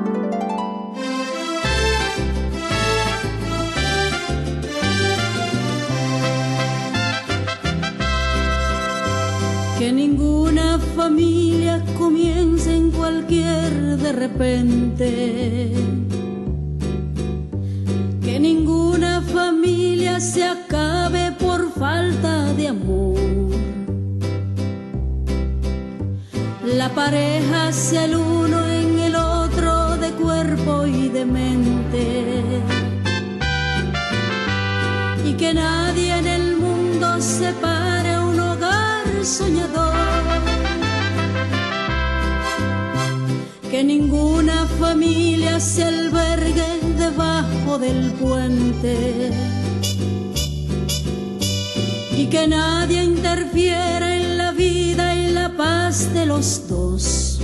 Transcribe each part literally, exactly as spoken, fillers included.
Que ninguna familia comience en cualquier de repente. Que ninguna familia se acabe por falta de amor. La pareja sea el uno en el otro de cuerpo y de mente. Y que nadie en el mundo separe un hogar soñador. Que ninguna familia se albergue debajo del puente. Y que nadie interfiera en la vida y la paz de los dos.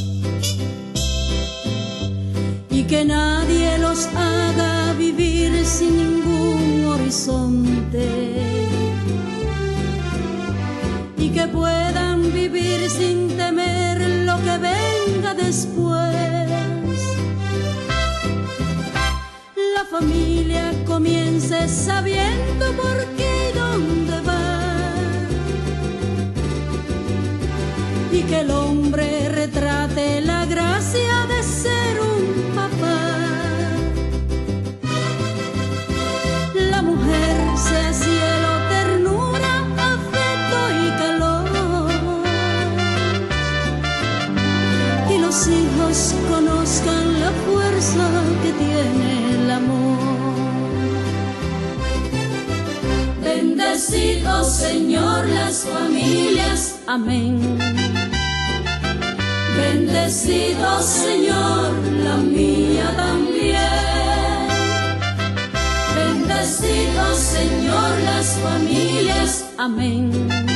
Y que nadie los haga vivir sin ningún horizonte. Y que puedan vivir sin temer lo que venga después. La familia comience sabiendo por qué y dónde va. Y que el hombre retrate la gracia de ser un papá. La mujer sea cielo, ternura, afecto y calor. Y los hijos conozcan la fuerza que tiene el amor. Bendecido Señor las familias, amén. Bendecido Señor la mía también. Bendecido Señor las familias, amén.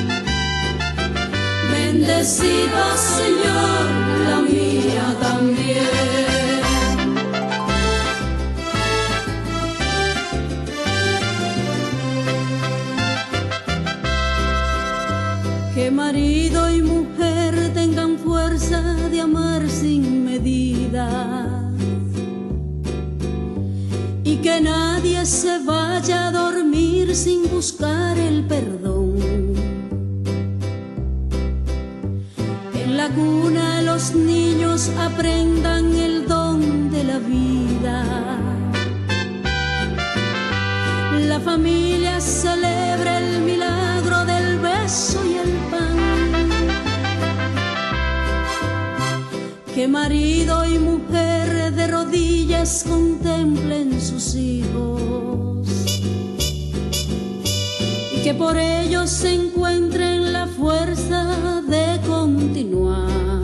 Bendecido Señor la mía también. Que marido y mujer tengan fuerza de amar sin medida. Y que nadie se vaya a dormir sin buscar el perdón. En la cuna los niños aprendan el don de la vida. La familia celebra el milagro del beso y el pan. Que marido y mujer de rodillas contemplen sus hijos. Y que por ellos se encuentren la fuerza de continuar.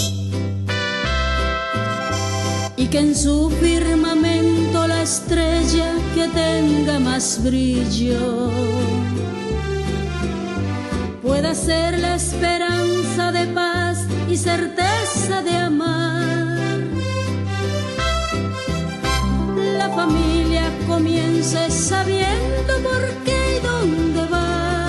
Y que en su firmamento la estrella que tenga más brillo pueda ser la esperanza de paz y certeza de amar. La familia comience sabiendo por qué y dónde va.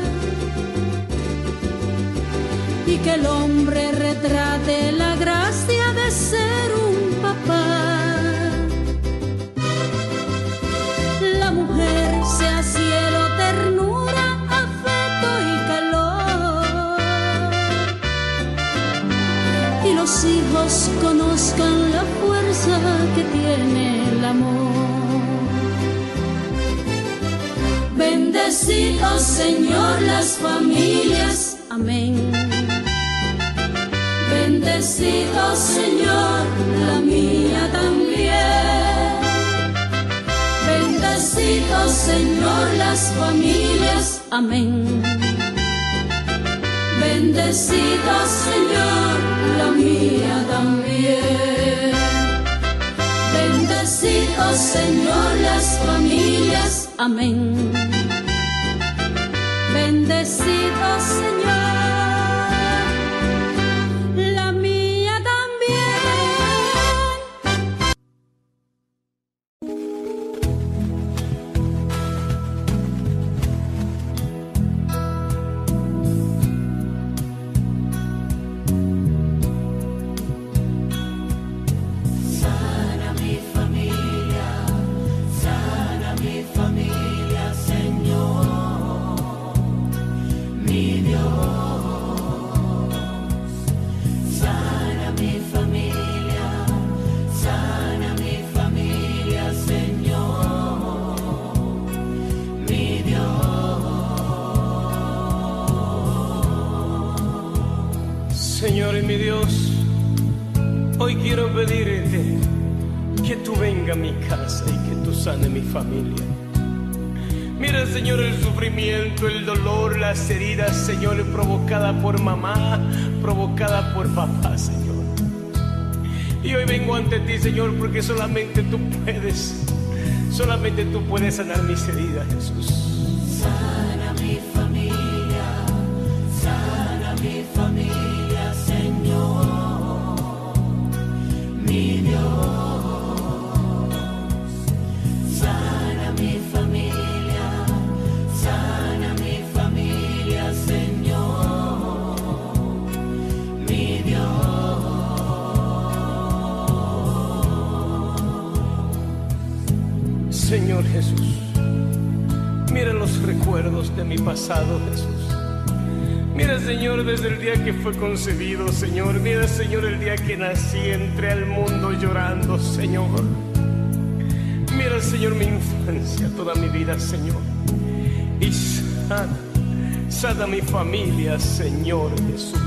Y que el hombre retrate la gracia de ser un papá. La mujer sea cielo, ternura, afecto y calor. Y los hijos conozcan la fuerza que tiene el amor. Bendecido Señor las familias, amén. Bendecido Señor la mía también. Bendecido Señor las familias, amén. Bendecido Señor la mía también. Bendecido Señor las familias, amén. Bendecido Señor la mía también. quiero pedirte que tú venga a mi casa y que tú sane mi familia. Mira, Señor, el sufrimiento, el dolor, las heridas, Señor, provocada por mamá, provocada por papá, Señor. Y hoy vengo ante ti, Señor, porque solamente tú puedes, solamente tú puedes sanar mis heridas, Jesús. Sana mi familia, sana mi familia, Señor, mi Dios. Sana mi familia, sana mi familia, Señor, mi Dios. Señor Jesús, mira los recuerdos de mi pasado, Jesús. Mira, Señor, desde el día que fue concebido, Señor. Mira, Señor, el día que nací, entré al mundo llorando, Señor. Mira, Señor, mi infancia, toda mi vida, Señor. Y sana, sana mi familia, Señor Jesús.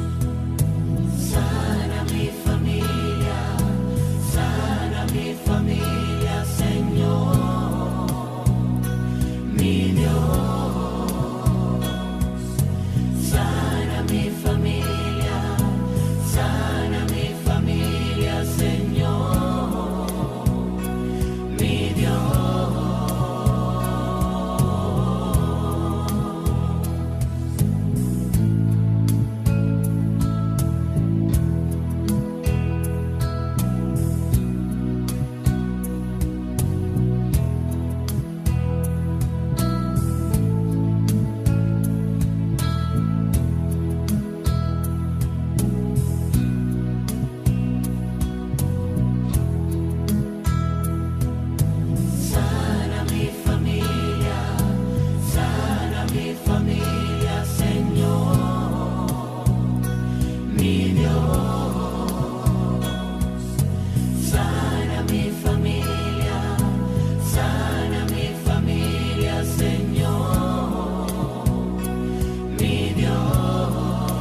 Sana mi familia, sana mi familia, Señor, mi Dios. Sana mi familia, sana mi familia, Señor, mi Dios. Sana mi familia, sana mi familia, Señor, mi Dios. Sana mi familia, sana mi familia, Señor, mi Dios.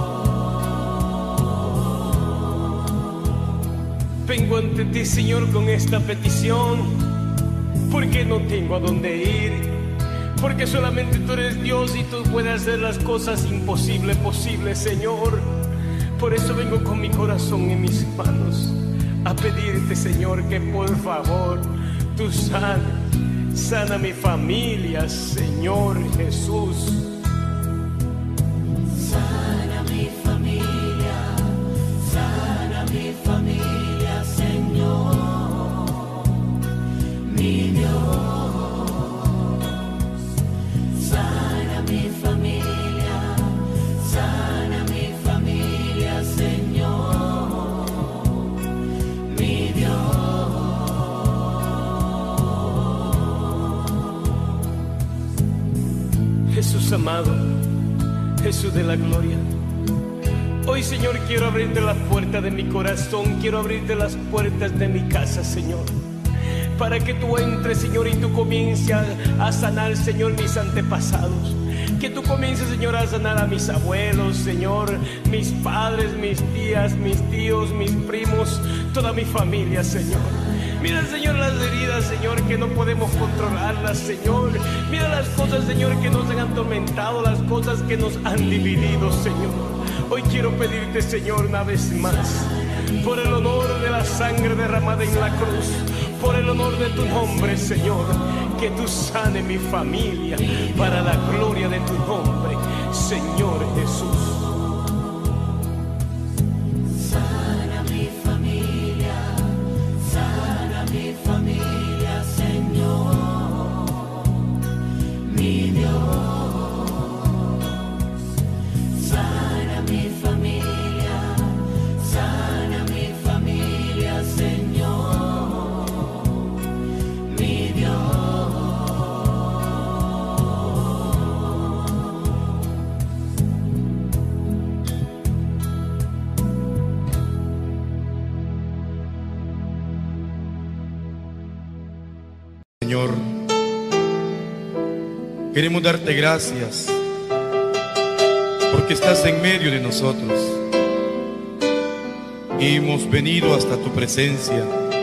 Vengo ante ti, Señor, con esta petición, porque no tengo a dónde ir, porque solamente tú eres Dios y tú puedes hacer las cosas imposibles posibles, Señor. Por eso vengo con mi corazón en mis manos a pedirte, Señor, que por favor tú sana, sana mi familia, Señor Jesús. Sana mi familia, sana mi familia, Señor, mi Dios. Sana mi familia, sana mi familia, Señor, mi Dios. Jesús amado, Jesús de la gloria, hoy, Señor, quiero abrirte la puerta de mi corazón, quiero abrirte las puertas de mi casa, Señor, para que tú entres, Señor, y tú comiences a, a sanar, Señor, mis antepasados. Que tú comiences, Señor, a sanar a mis abuelos, Señor, mis padres, mis tías, mis tíos, mis primos, toda mi familia, Señor. Mira, Señor, las heridas, Señor, que no podemos controlarlas, Señor. Mira las cosas, Señor, que nos han atormentado, las cosas que nos han dividido, Señor. Hoy quiero pedirte, Señor, una vez más, por el honor de la sangre derramada en la cruz, por el honor de tu nombre, Señor, que tú sane mi familia para la gloria de tu nombre, Señor Jesús. Sana mi familia, sana mi familia, Señor, mi Dios. Sana mi familia, sana mi familia, Señor, mi Dios. Señor, queremos darte gracias porque estás en medio de nosotros. hemos venido hasta tu presencia,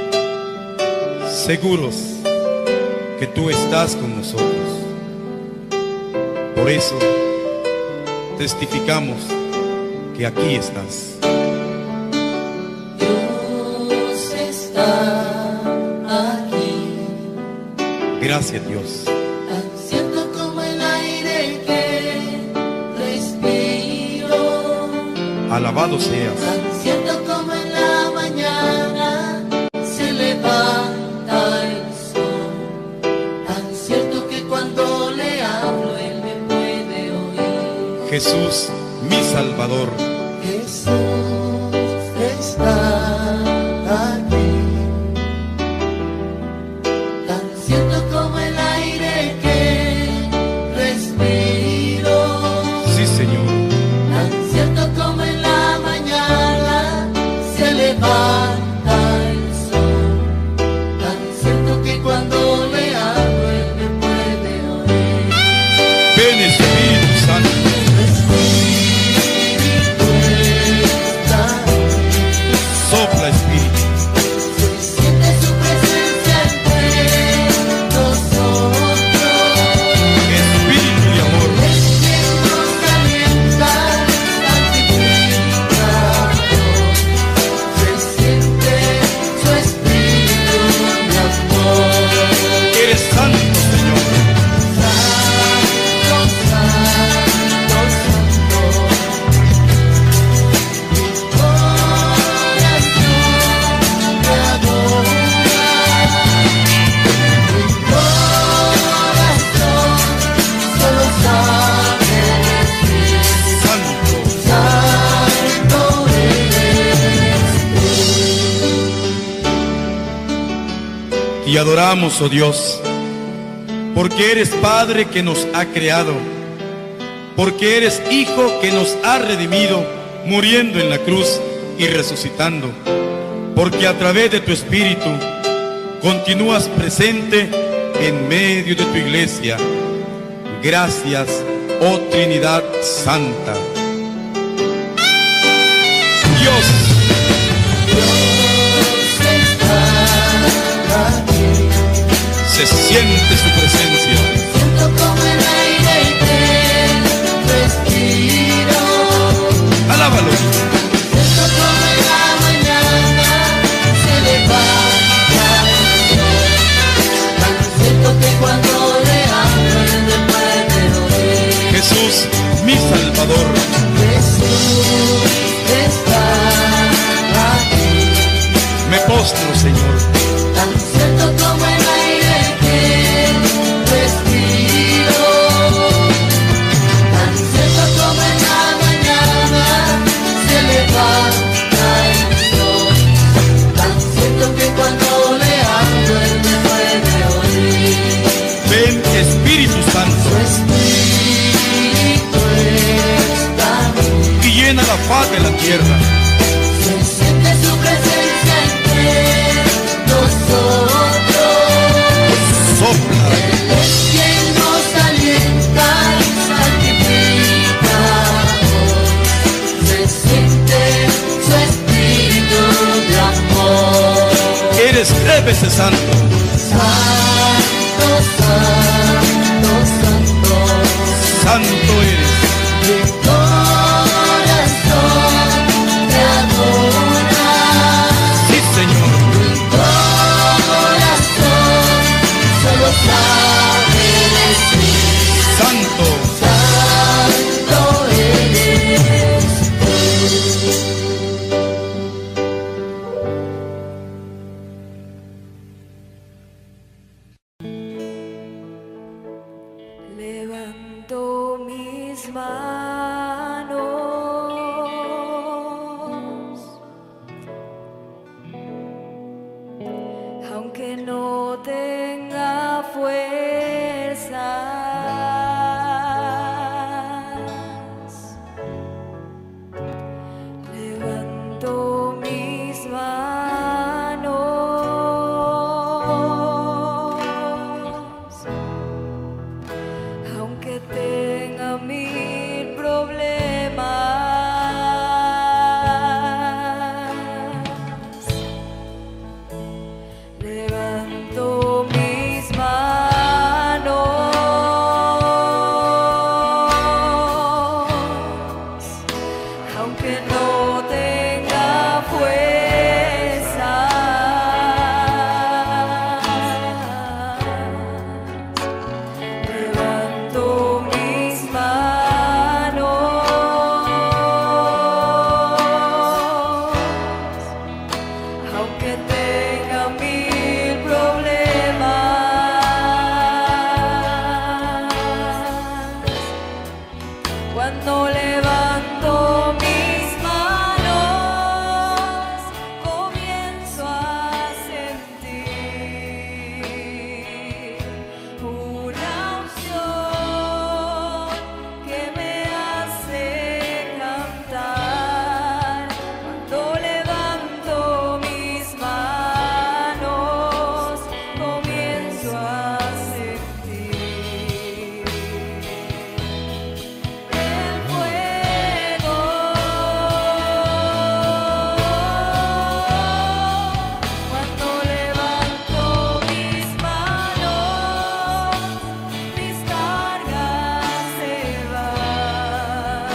seguros que tú estás con nosotros. Por eso testificamos que aquí estás. Dios está aquí. Gracias, Dios. Tan cierto como el aire que respiro. Alabado seas. Tan cierto como en la mañana se levanta el sol. Tan cierto que cuando le hablo él me puede oír. Jesús, mi Salvador. Jesús está aquí. Tan cierto como el aire que respiro. Sí, Señor. Tan cierto como en la mañana se levanta el sol. Tan cierto que cuando le hablo él me puede oír. Ven, Espíritu Santo. Sopla, Espíritu. Se siente su presencia entre nosotros. Espíritu y amor. Es quien nos calienta, santifica. Se siente su espíritu de amor. Eres santo, Señor. Santo, santo, santo. Y adoramos, oh Dios, porque eres Padre que nos ha creado, porque eres Hijo que nos ha redimido, muriendo en la cruz y resucitando, porque a través de tu Espíritu continúas presente en medio de tu iglesia. Gracias, oh Trinidad Santa. Dios, se siente su presencia. Siento como el aire que respiro. Alábalo. Siento como en la mañana se levanta el sol. Tan siento que cuando le hablo él me puede oír. Jesús, mi Salvador. Jesús está aquí. Me postro, Señor. Tan cierto como el aire que respiro. Tan cierto como en la mañana se levanta el sol. Tan cierto que cuando le hablo él me puede oír. Ven, Espíritu Santo, Su espíritu está aquí. y llena la faz de la tierra. Se siente su presencia entre nosotros. Sopla. Él es quien nos alienta y santifica. Se siente su espíritu de amor. Eres tres veces santo. Santo, santo, santo. Santo eres. Mi corazón te adora. Sí, Señor. Mi corazón solo sabe decir Santo. santo eres Levanto mis manos, aunque no tenga fuerzas. Levanto mis manos, aunque tenga mil problemas. aunque tenga mil problemas. Cuando levanto mis manos, comienzo a sentir una unción que me hace cantar. Cuando levanto mis manos, comienzo a sentir el fuego. Cuando levanto mis manos, mis cargas se van.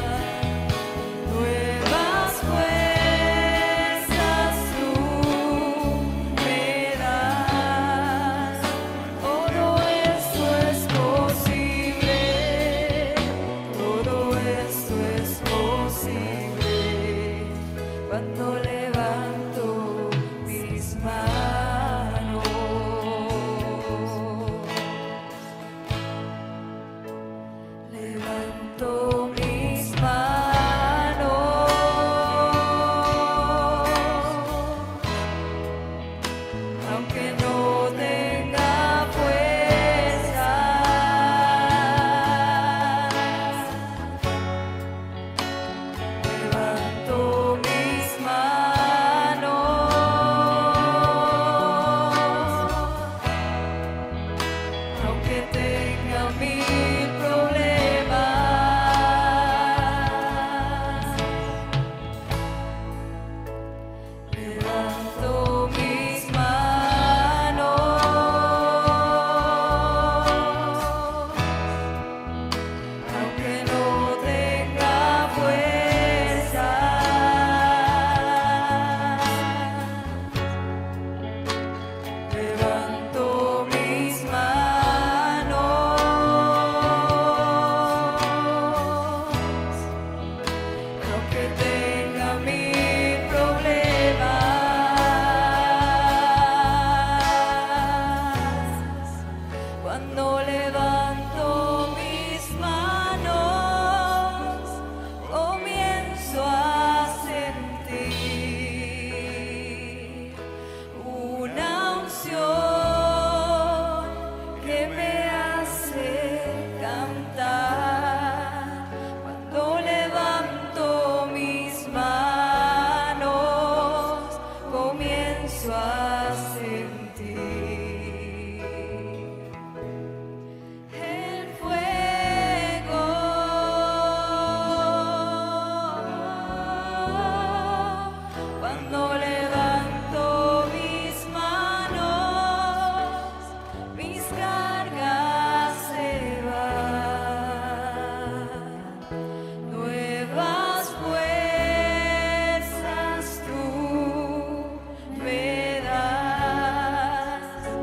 Nuevas fuerzas tú me das. Todo esto es posible. Todo esto es posible. Cuando levanto mis manos. Levanto mis manos, aunque no tenga fuerza. Levanto mis manos, aunque tenga mil problemas. Levanto mis manos, aunque no tenga fuerza. Levanto mis manos, aunque tenga mil problemas. Cuando levanto mis manos, comienzo a sentir una unción que me hace cantar. Cuando levanto mis manos, comienzo a sentir el fuego. Cuando levanto mis manos, mis cargas se van. Nuevas fuerzas tú me das.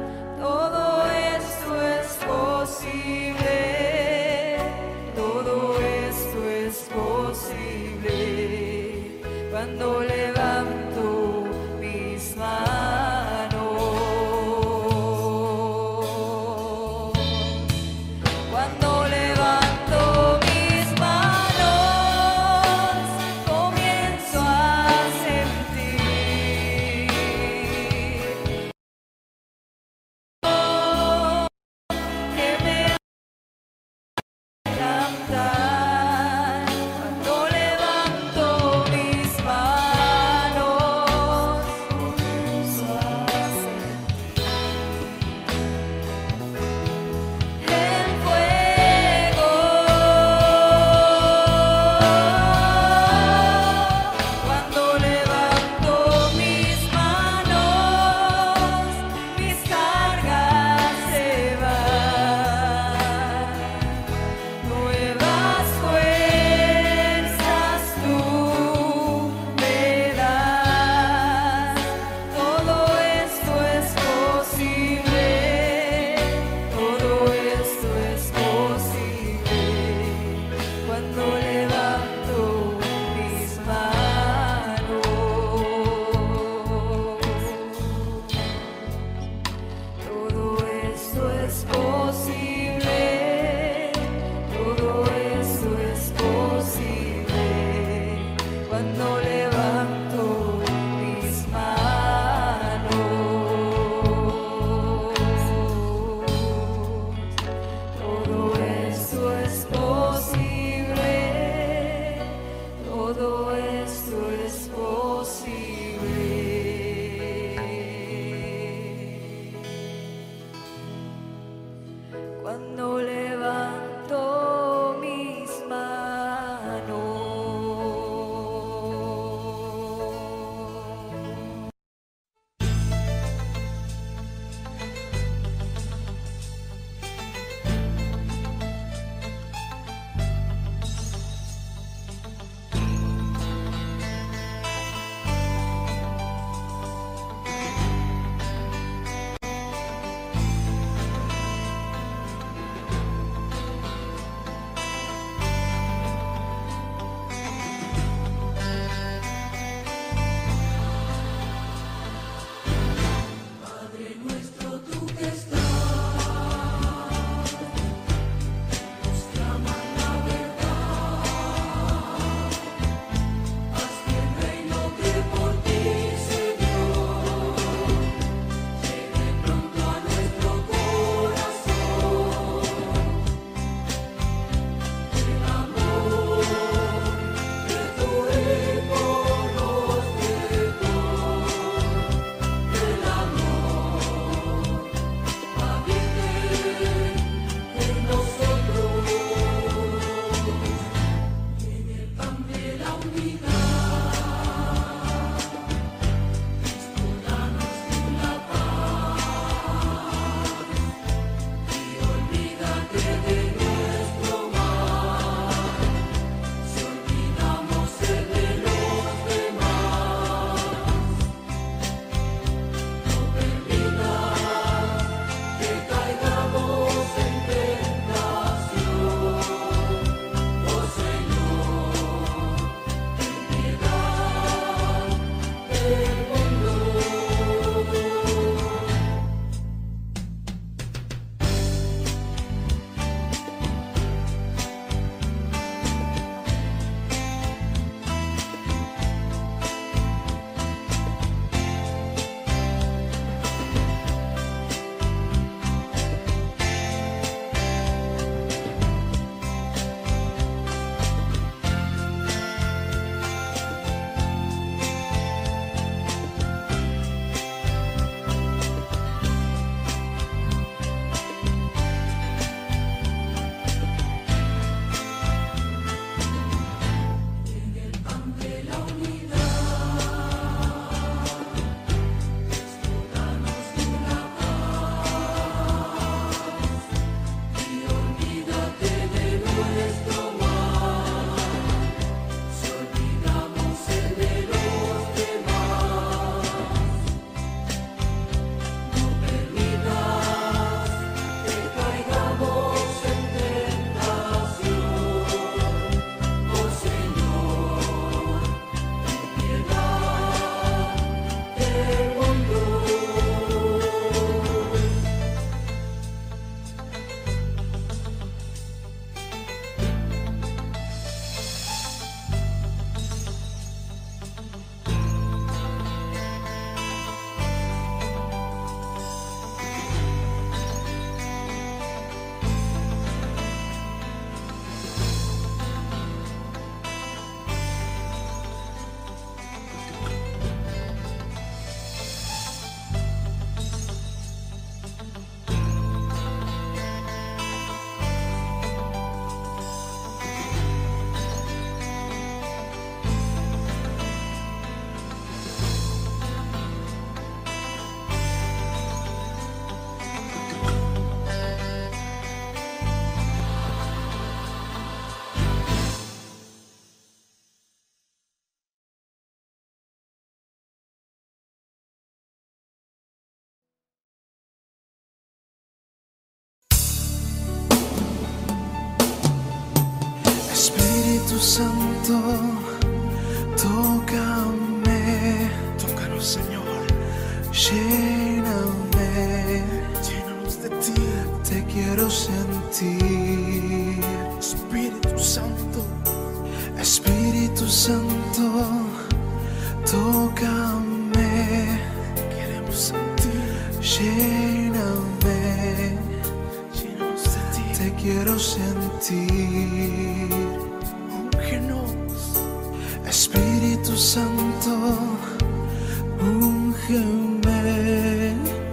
Espíritu Santo, tócame, tócanos Señor, lléname, llénanos de ti, te quiero sentir. Espíritu Santo, Espíritu Santo, tócame, queremos sentir, lléname, llénanos de ti, te quiero sentir. Úngenos, Espíritu Santo, úngeme,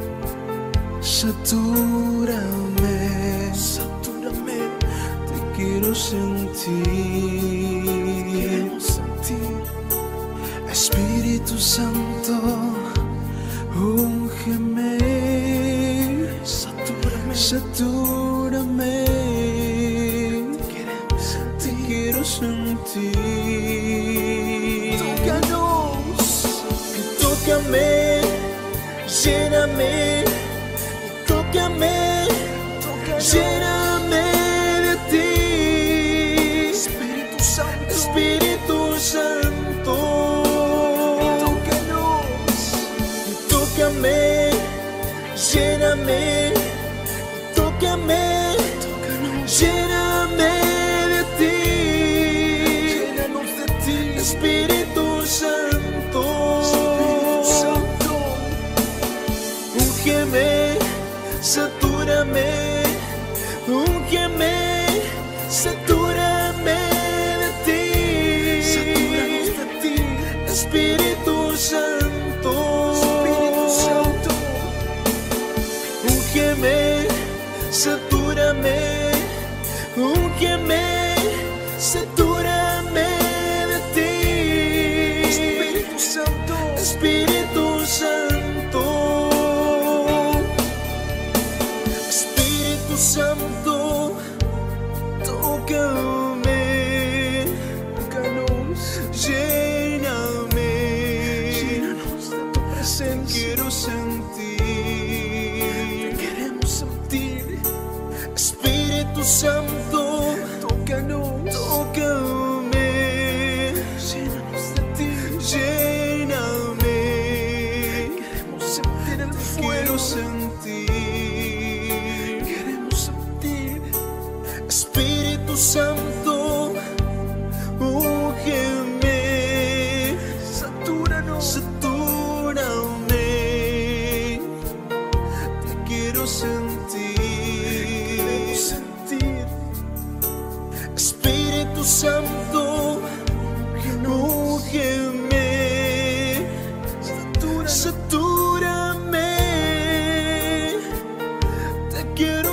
satúrame, satúrame, te quiero sentir, queremos sentir. Espíritu Santo, úngeme, satúrame, satúrame, te quiero sentir. Tócanos, tócame, lléname, tócame, lléname de ti. Espíritu Santo, Espíritu Santo, tócanos, tócame, lléname, tócame, lléname de ti, llénanos de ti, Espíritu Santo, Espíritu Santo, úngeme, satúrame, úngeme, satúrame de ti, satúranos de ti, Espíritu Santo, Espíritu Santo, úngeme, satúrame, úngeme, satúrame de ti, Espíritu Santo, Espíritu Santo, Espíritu Santo, tócame, tócanos, lléname, llénanos de tu presencia, quiero sentir, queremos sentir. Espíritu Santo, tócanos, tócame, llénanos de ti, lléname, queremos sentir el fuego, quiero sentir, queremos sentir. Espíritu Santo, úngeme, satúranos, satúrame, te quiero sentir, queremos sentir. Espíritu Santo, úngeme, satúrame, te quiero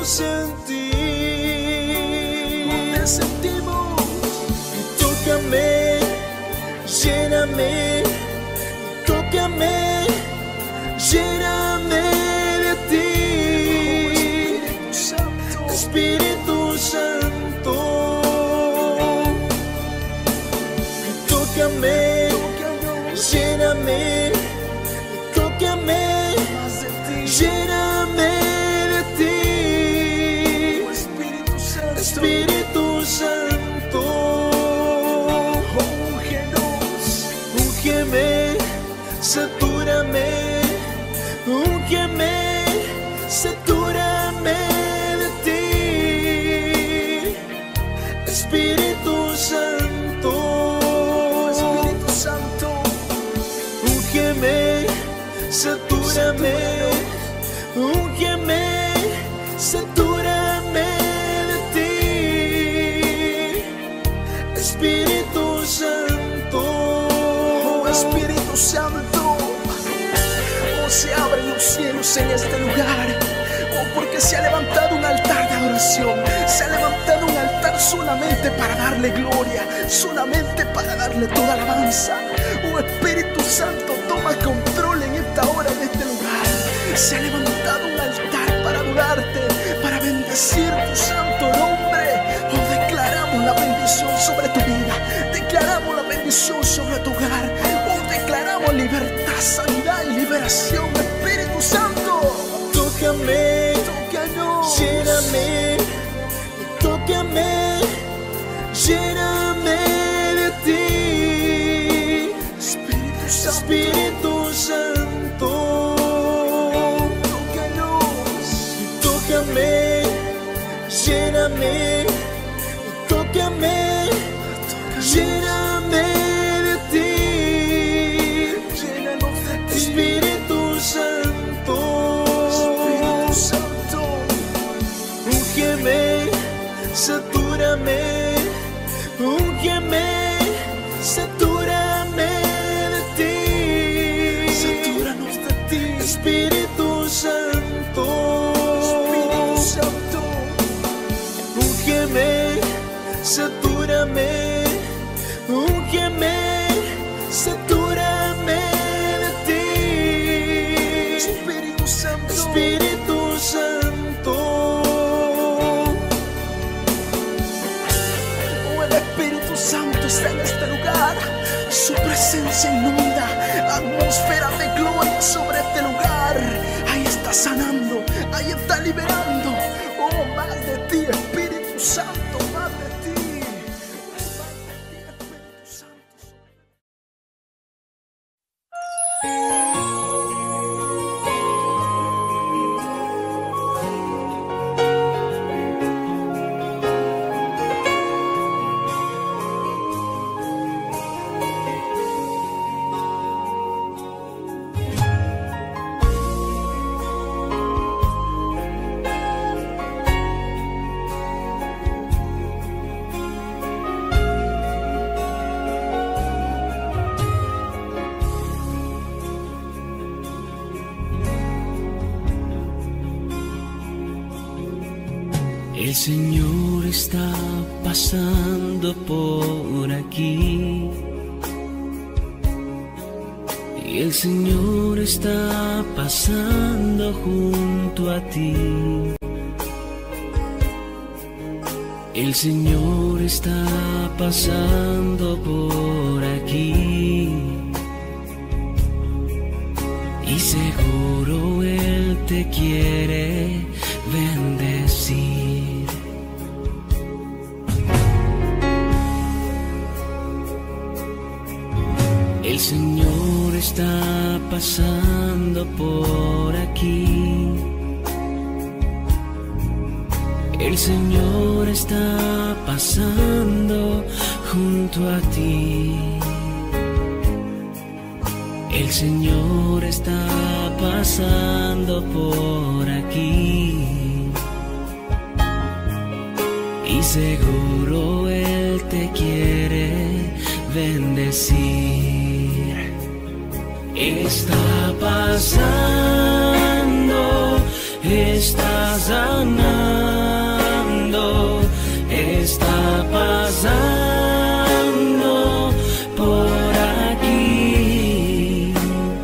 sentir. Te sentimos, tócame, lléname, tócame, lléname de ti, Espíritu Santo, tócame, lléname, tócame, lléname de ti, Espíritu Santo, úngenos, úngeme, satúrame, úngeme, satúrame de ti, Espíritu Santo, Espíritu Santo, úngeme, satúrame, úngeme, satúrame de ti, Espíritu Santo, oh, Espíritu Santo, oh, se abren los cielos en este lugar, oh, porque se ha levantado un altar de adoración, se ha levantado un altar solamente para darle gloria, solamente para darle toda alabanza. Oh, Espíritu Santo, toma control en esta hora, en este lugar. Se ha levantado un altar para adorarte, para bendecir tu santo nombre. Oh, declaramos la bendición sobre tu vida, declaramos la bendición sobre tu hogar. Oh, declaramos libertad, sanidad y liberación. Espíritu Santo, tócame, tócanos, lléname, tócame, lléname. Espíritu Santo, tócanos, tócame, lléname, tócame, lléname de ti, llénanos de ti. Espíritu Santo, Espíritu Santo, úngeme, satúrame, úngeme, satúrame de ti, satúranos de ti. Espíritu Santo, Espíritu Santo, úngeme, satúrame, úngeme, satúrame de ti. Espíritu Santo, Espíritu Santo. Oh, el Espíritu Santo está en este lugar. Su presencia inunda, atmósfera de gloria sobre este lugar. Ahí está sanando, ahí está liberando. Oh, más de ti, Espíritu Santo, más de ti. Más de ti, Espíritu Santo. El Señor está pasando por aquí y el Señor está pasando junto a ti. El Señor está pasando por aquí y seguro Él te quiere bendecir. El Señor está pasando por aquí. El Señor está pasando junto a ti. El Señor está pasando por aquí y seguro Él te quiere bendecir. Está pasando, está sanando, está pasando por aquí.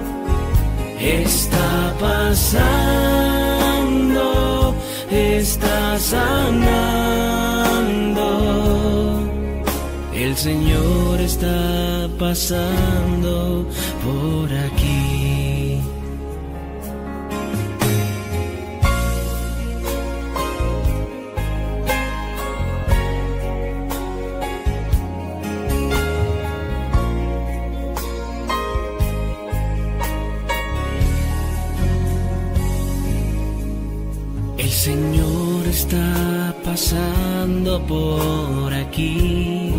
Está pasando, está sanando. El Señor está pasando por aquí. El Señor está pasando por aquí.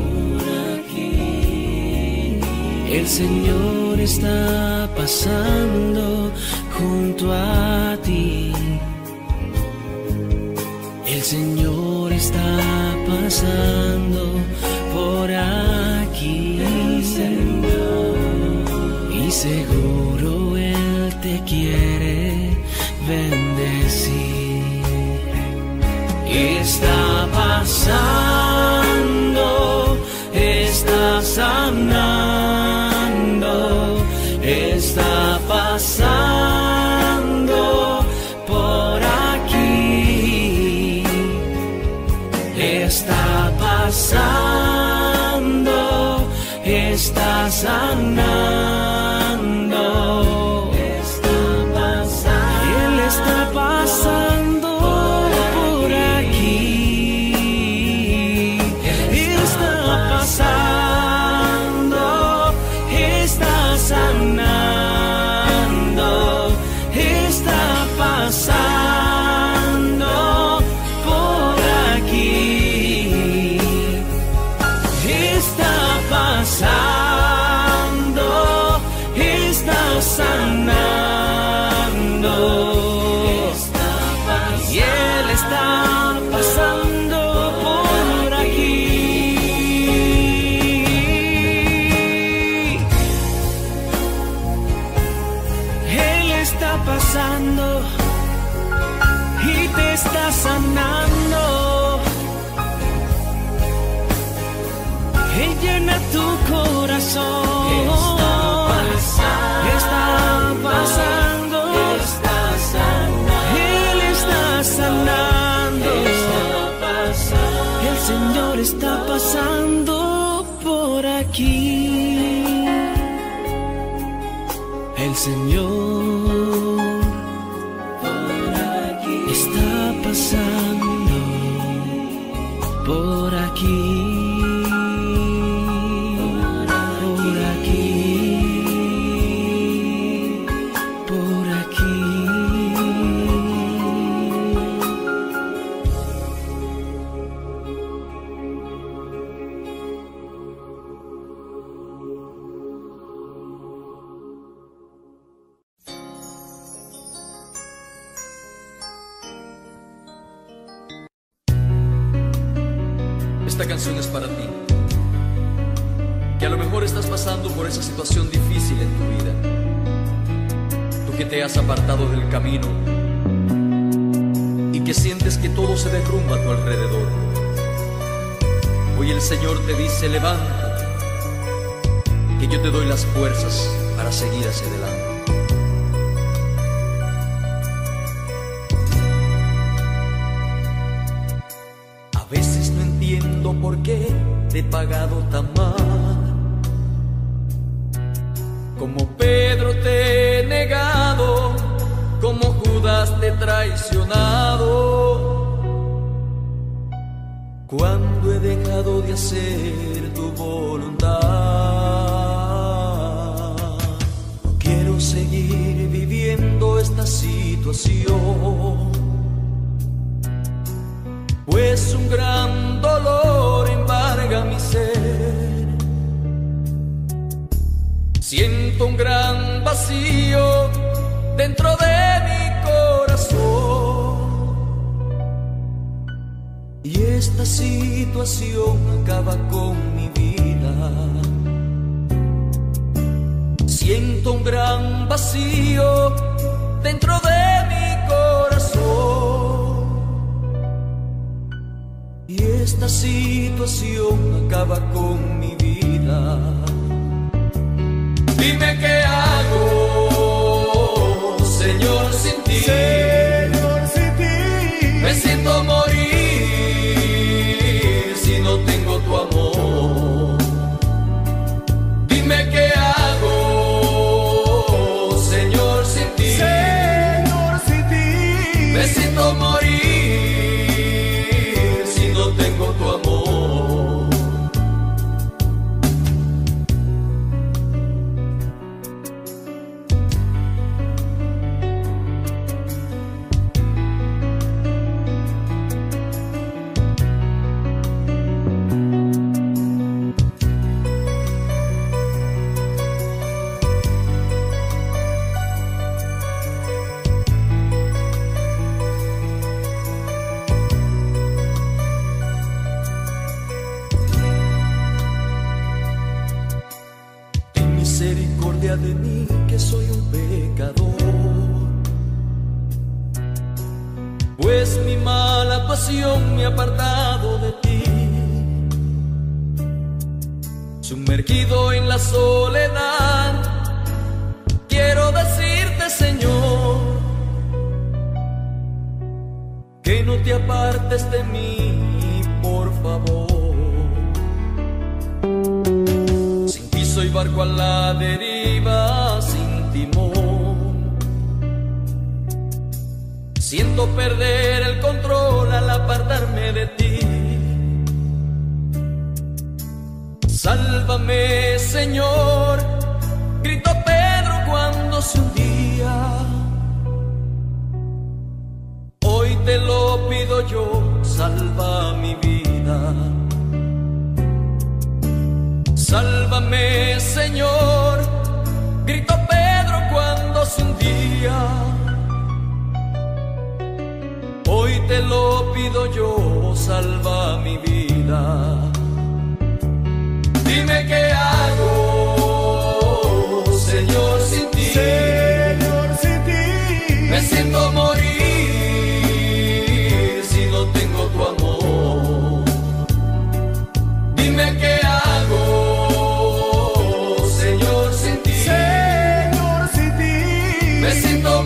El Señor está pasando junto a ti. El Señor está pasando por aquí. Y seguro Él te quiere bendecir. Está pasando, está sanando, está pasando por aquí. Está pasando, está sanando, está pasando. Él está pasando por aquí. Está pasando, está sanando. pasando. Y Él está pasando por aquí. Él está pasando y te está sanando. Él llena tu corazón. Está pasando. Está pasando. Él está sanando. El Señor está pasando por aquí. El Señor está pasando por aquí. Esta canción es para ti, que a lo mejor estás pasando por esa situación difícil en tu vida. Tú que te has apartado del camino y que sientes que todo se derrumba a tu alrededor. Hoy el Señor te dice: levántate, que yo te doy las fuerzas para seguir hacia adelante. A veces no entiendo por qué te he pagado tan mal. Como Pedro te he negado, como Judas te he traicionado. Cuando he dejado de hacer tu voluntad, no quiero seguir viviendo esta situación, pues un gran dolor embarga mi ser. Siento un gran vacío dentro de mi corazón, y esta situación acaba con mi vida. Siento un gran vacío dentro de mi corazón, y esta situación acaba con mi vida. Dime qué hago, Señor, sin ti. Señor, sin ti. Me siento morir si no tengo tu amor. Dime qué hago, Señor, sin ti. Señor, sin ti. Me siento morir si no tengo tu amor. Misericordia de mí, que soy un pecador, pues mi mala actuación me ha apartado de ti. Sumergido en la soledad, quiero decirte, Señor, que no te apartes de mí, por favor. Soy barco a la deriva sin timón. Siento perder el control al apartarme de ti. Sálvame, Señor, gritó Pedro cuando se hundía. Hoy te lo pido yo, salva mi vida. Sálvame, Señor, gritó Pedro cuando se hundía. pido yo, salva mi vida. Dime qué hago, Señor, sin ti. Señor, sin ti. Me siento morir si no tengo tu amor. Dime qué hago, Señor, sin ti. Señor, sin ti. Me siento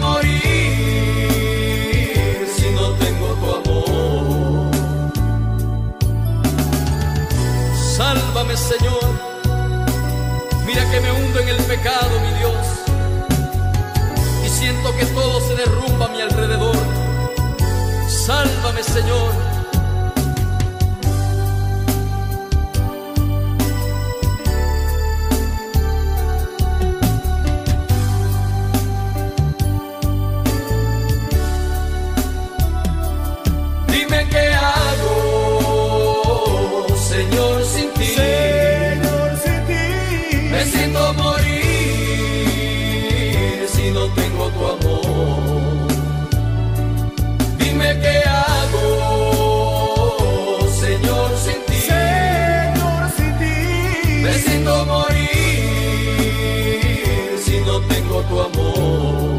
morir si no tengo tu amor. Sálvame, Señor. Mira que me hundo en el pecado, mi Dios, y siento que todo se derrumba a mi alrededor. Sálvame, Señor. Dime qué hago, Señor, sin ti. Señor, sin ti. Me siento morir si no tengo tu amor. Dime qué hago, Señor, sin ti. Señor, sin ti. Me siento morir si no tengo tu amor.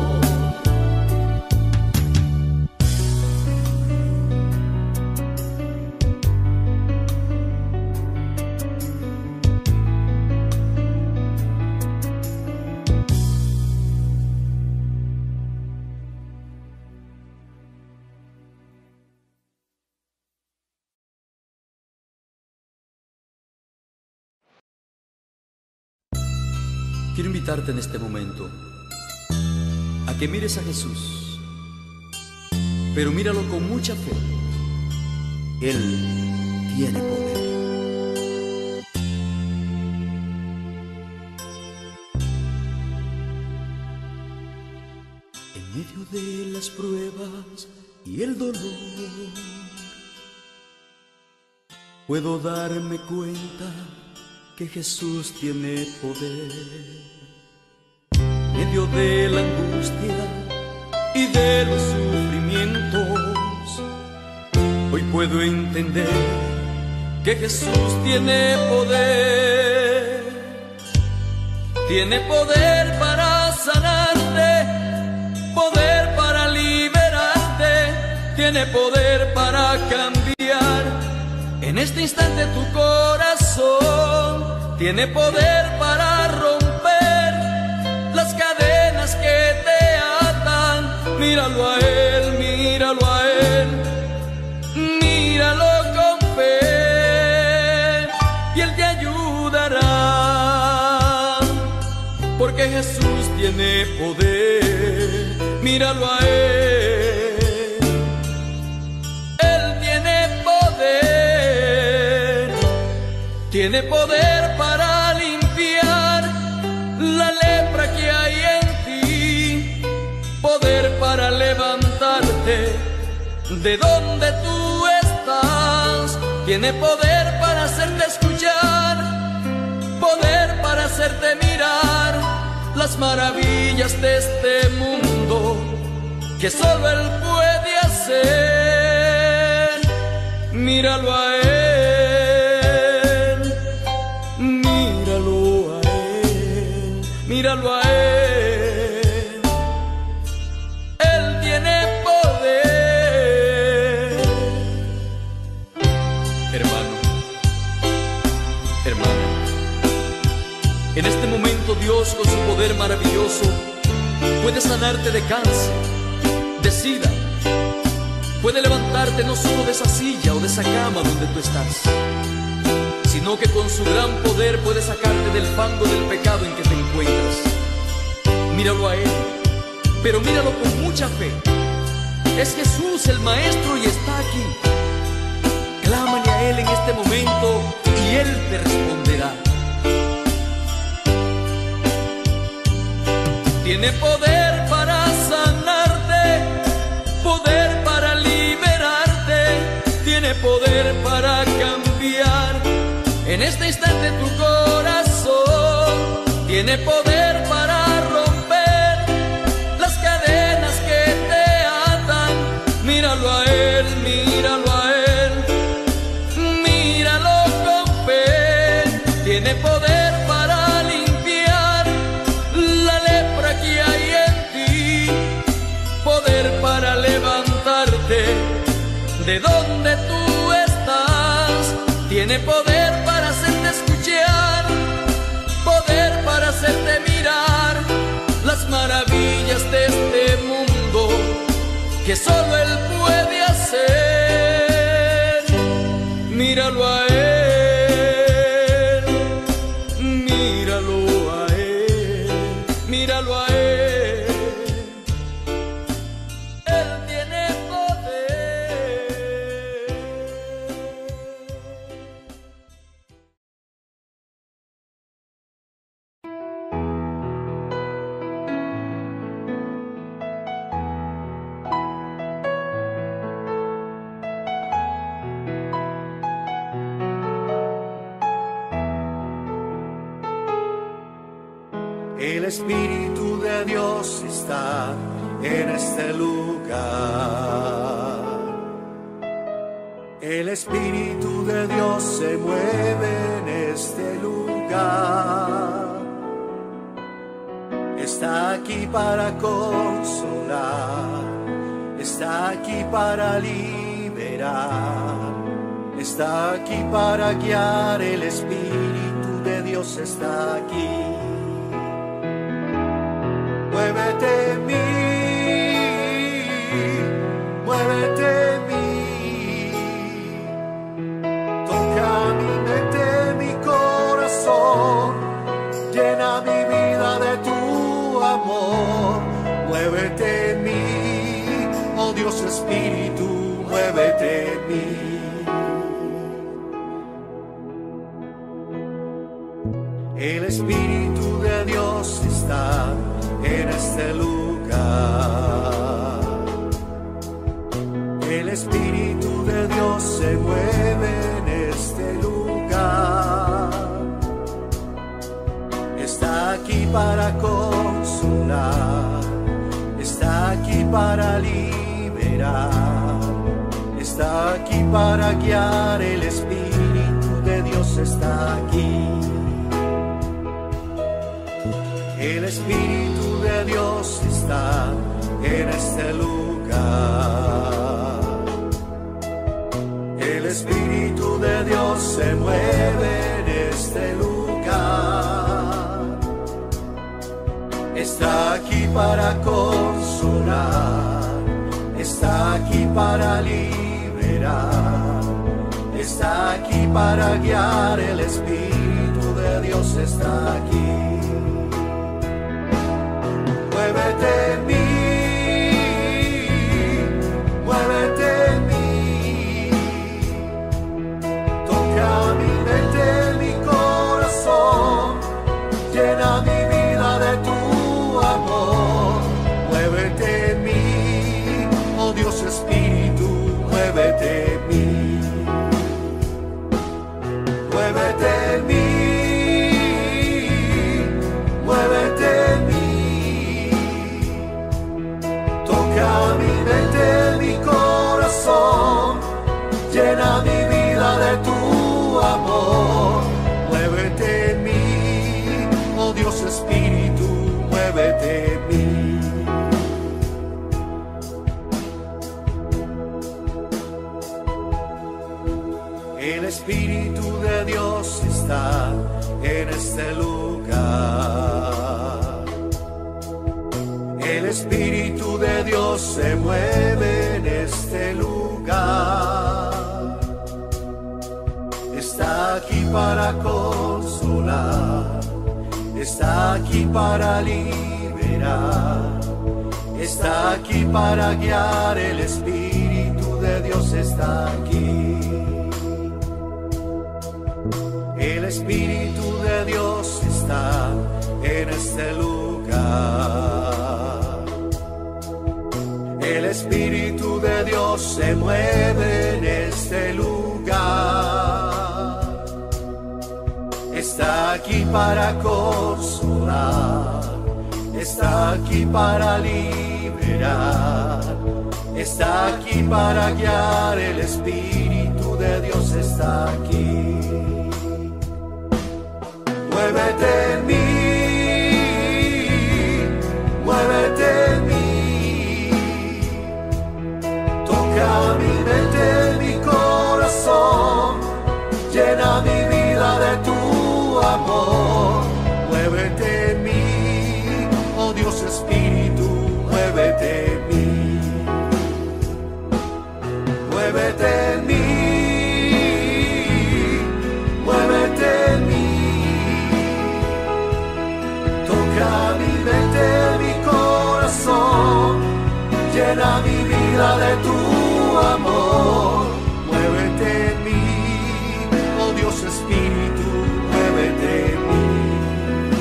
Quiero invitarte en este momento a que mires a Jesús, pero míralo con mucha fe. Él tiene poder. En medio de las pruebas y el dolor, puedo darme cuenta que Jesús tiene poder. En medio de la angustia y de los sufrimientos, hoy puedo entender que Jesús tiene poder. Tiene poder para sanarte, poder para liberarte, tiene poder para cambiar en este instante tu corazón. Tiene poder para romper las cadenas que te atan. Míralo a Él, míralo a Él, míralo con fe y Él te ayudará, porque Jesús tiene poder. Míralo a Él, Él tiene poder. Tiene poder para limpiar la lepra que hay en ti, poder para levantarte de donde tú estás. Tiene poder para hacerte escuchar, poder para hacerte mirar las maravillas de este mundo que solo Él puede hacer. Míralo a Él. Míralo a Él, Él tiene poder. Hermano, hermana, en este momento Dios con su poder maravilloso puede sanarte de cáncer, de sida, puede levantarte no solo de esa silla o de esa cama donde tú estás, sino que con su gran poder puede sacarte del fango del pecado en que te encuentras. Míralo a Él, pero míralo con mucha fe. Es Jesús el Maestro y está aquí. Clámale a Él en este momento y Él te responderá. Tiene poder para sanarte, poder para liberarte, tiene poder para cambiar en este instante tu corazón. Tiene poder para romper las cadenas que te atan. Míralo a Él, míralo a Él. de donde tú estás, tiene poder para hacerte escuchar, poder para hacerte mirar las maravillas de este mundo que solo Él puede hacer. Míralo a Él, míralo a Él, míralo a Él. Él tiene poder. El Espíritu de Dios está en este lugar. El Espíritu de Dios se mueve en este lugar. Está aquí para consolar, está aquí para liberar, está aquí para guiar. El Espíritu de Dios está aquí. Muévete en mí, muévete en mí, toca mi mente, mi corazón, llena mi vida de tu amor. Muévete en mí, oh Dios Espíritu, muévete en mí. El Espíritu de Dios está en este lugar. El Espíritu de Dios se mueve en este lugar. Está aquí para consolar, está aquí para liberar, está aquí para guiar. El Espíritu de Dios está aquí. El Espíritu de Dios está en este lugar. El Espíritu de Dios se mueve en este lugar. Está aquí para consolar, está aquí para liberar, está aquí para guiar. El Espíritu de Dios está aquí. Muévete en mí, muévete en mí, toca mi mente, mi corazón, llena mi vida de tu amor. Muévete en mí, oh Dios Espíritu, muévete en mí, muévete en mí, muévete en mí. Mi mente, mi corazón, llena mi vida de tu amor. Muévete en mí, oh Dios Espíritu, muévete en mí. El Espíritu de Dios está en este lugar. El Espíritu de Dios se mueve en este lugar. Está aquí para consolar, está aquí para liberar, está aquí para guiar. El Espíritu de Dios está aquí. El Espíritu de Dios está en este lugar. El Espíritu de Dios se mueve en este lugar. Está aquí para consolar, está aquí para liberar, está aquí para guiar. El Espíritu de Dios está aquí. Muévete en mí, muévete en mí, toca mi mente, llena mi vida de tu amor. Muévete en mí, oh Dios Espíritu, muévete en mí.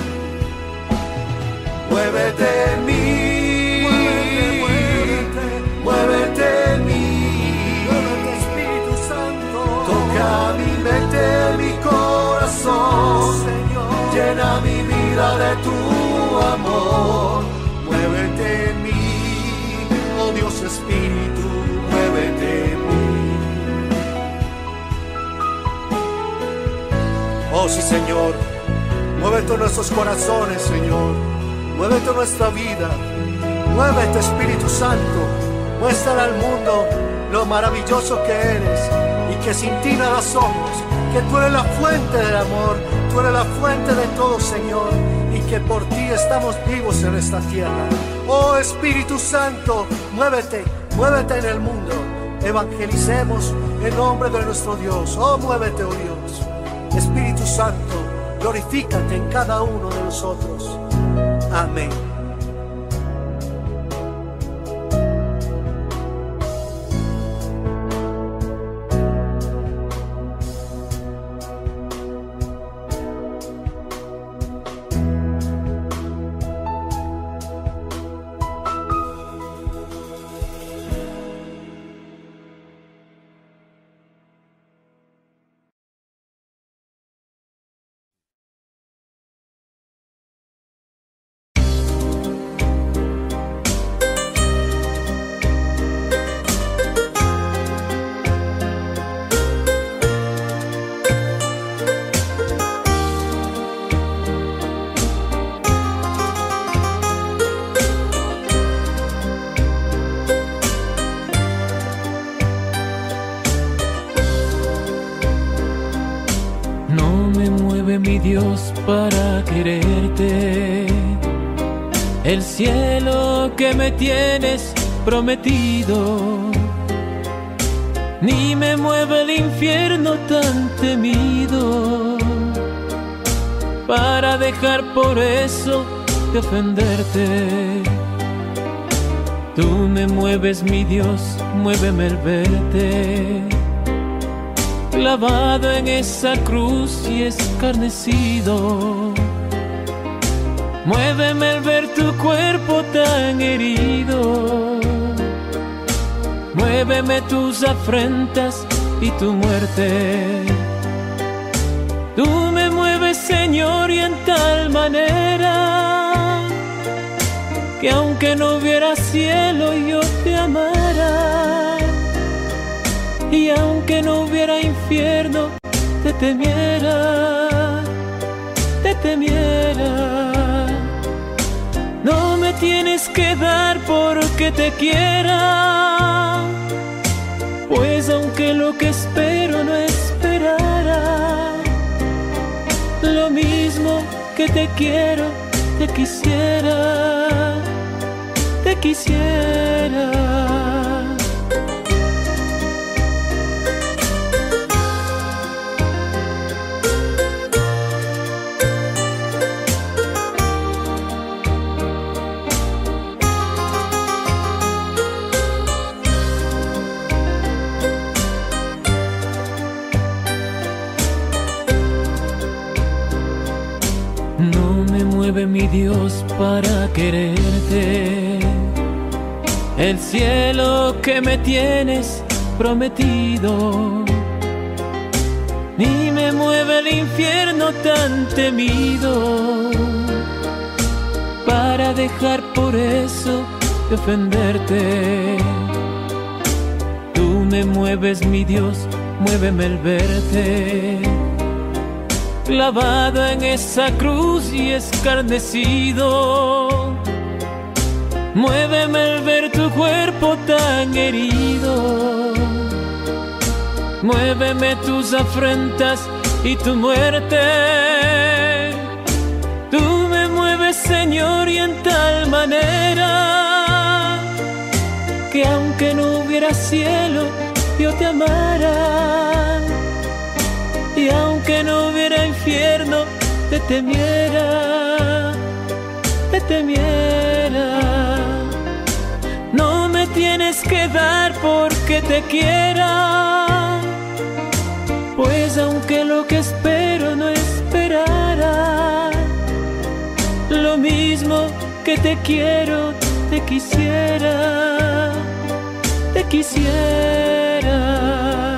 Muévete en mí, muévete, muévete en mí. Muévete, Espíritu Santo. Toca mi mente, mi corazón, Señor. Llena mi vida de tu amor. Muévete en mí, oh Dios Espíritu, muévete en mí. Oh sí, Señor, muévete en nuestros corazones, Señor. Muévete en nuestra vida. Muévete, Espíritu Santo. Muéstrale al mundo lo maravilloso que eres y que sin ti nada somos. Que tú eres la fuente del amor, tú eres la fuente de todo, Señor, y que por ti estamos vivos en esta tierra. Oh Espíritu Santo, muévete, muévete en el mundo. Evangelicemos en nombre de nuestro Dios. Oh, muévete, oh Dios. Espíritu Santo, glorifícate en cada uno de nosotros. Amén. Mi Dios, para quererte, el cielo que me tienes prometido, ni me mueve el infierno tan temido, para dejar por eso de ofenderte. Tú me mueves, mi Dios, muéveme el verte, clavado en esa cruz y escarnecido. Muéveme el ver tu cuerpo tan herido. Muéveme tus afrentas y tu muerte. Tú me mueves, Señor, y en tal manera que aunque no hubiera cielo yo te amara, y aunque no hubiera infierno, te temiera, te temiera. No me tienes que dar porque te quiera, pues aunque lo que espero no esperara, lo mismo que te quiero, te quisiera, te quisiera. Mueve mi Dios para quererte, el cielo que me tienes prometido, ni me mueve el infierno tan temido, para dejar por eso de ofenderte. Tú me mueves, mi Dios, muéveme el verte, clavado en esa cruz y escarnecido. Muéveme el ver tu cuerpo tan herido. Muéveme tus afrentas y tu muerte. Tú me mueves, Señor, y en tal manera que aunque no hubiera cielo, yo te amara, y aunque no hubiera infierno, te temiera, te temiera. No me tienes que dar porque te quiera, pues aunque lo que espero no esperara, lo mismo que te quiero, te quisiera, te quisiera.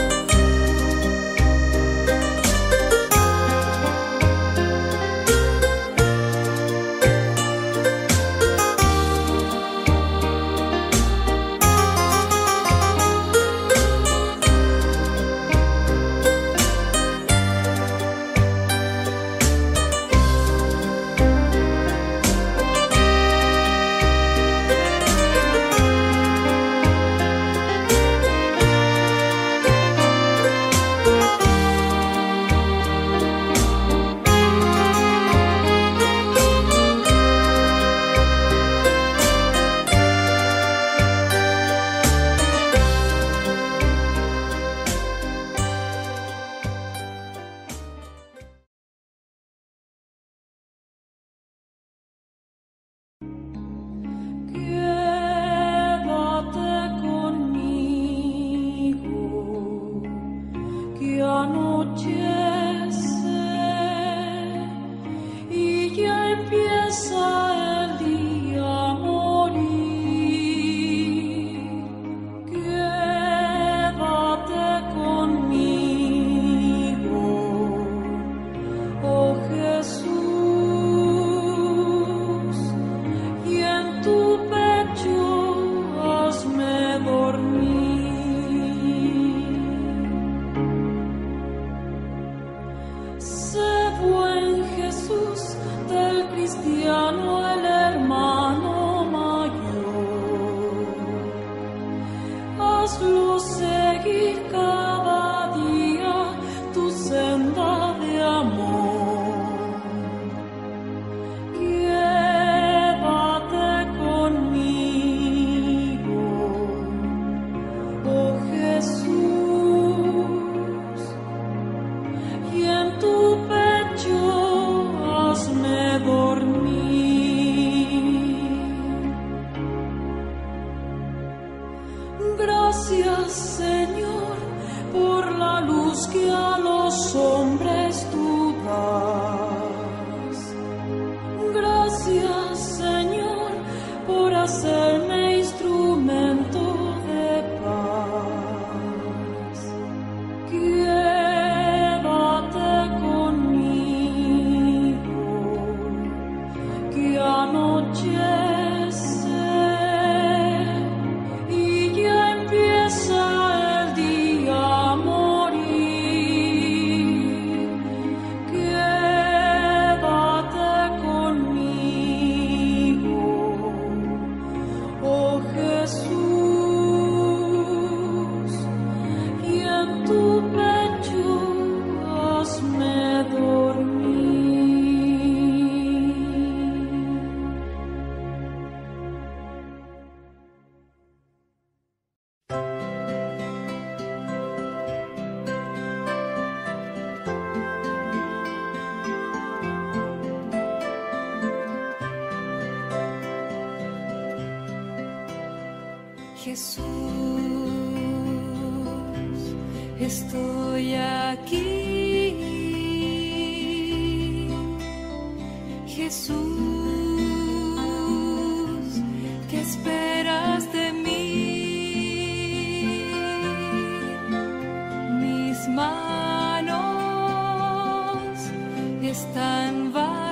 Jesús, estoy aquí. Jesús, ¿qué esperas de mí? Mis manos están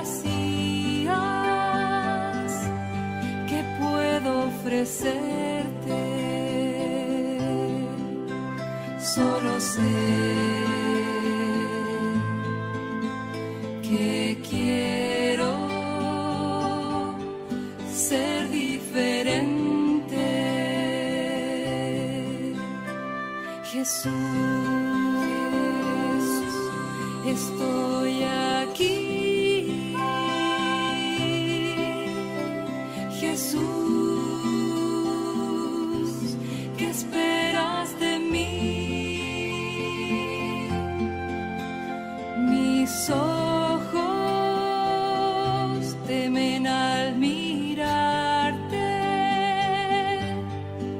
vacías. ¿Qué puedo ofrecer? Solo sé que quiero ser diferente. Jesús, estoy aquí. Jesús, ¿qué esperas de mí? Mis ojos temen al mirarte,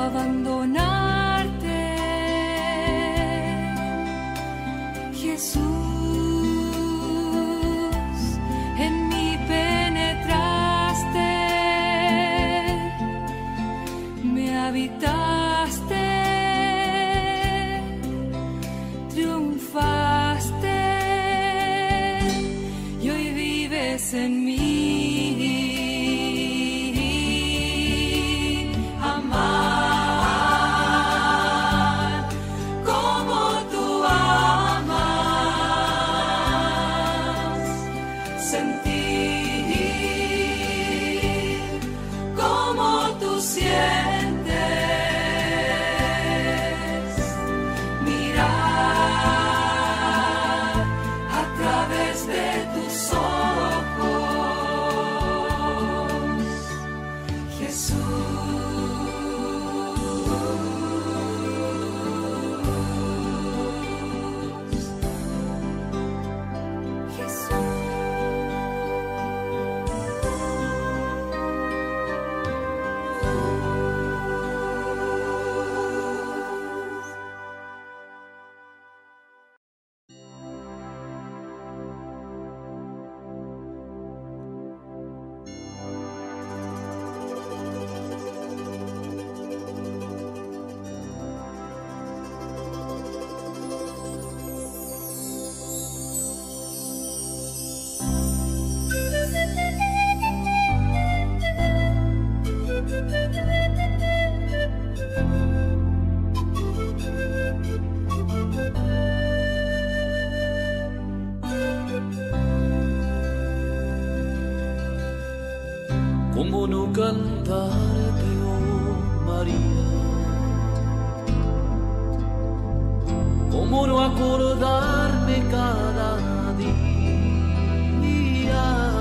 abandonarte. Jesús, en mí penetraste, me habitaste, triunfaste y hoy vives en mí. ¿Cómo no cantarte, oh María? ¿Cómo no acordarme cada día?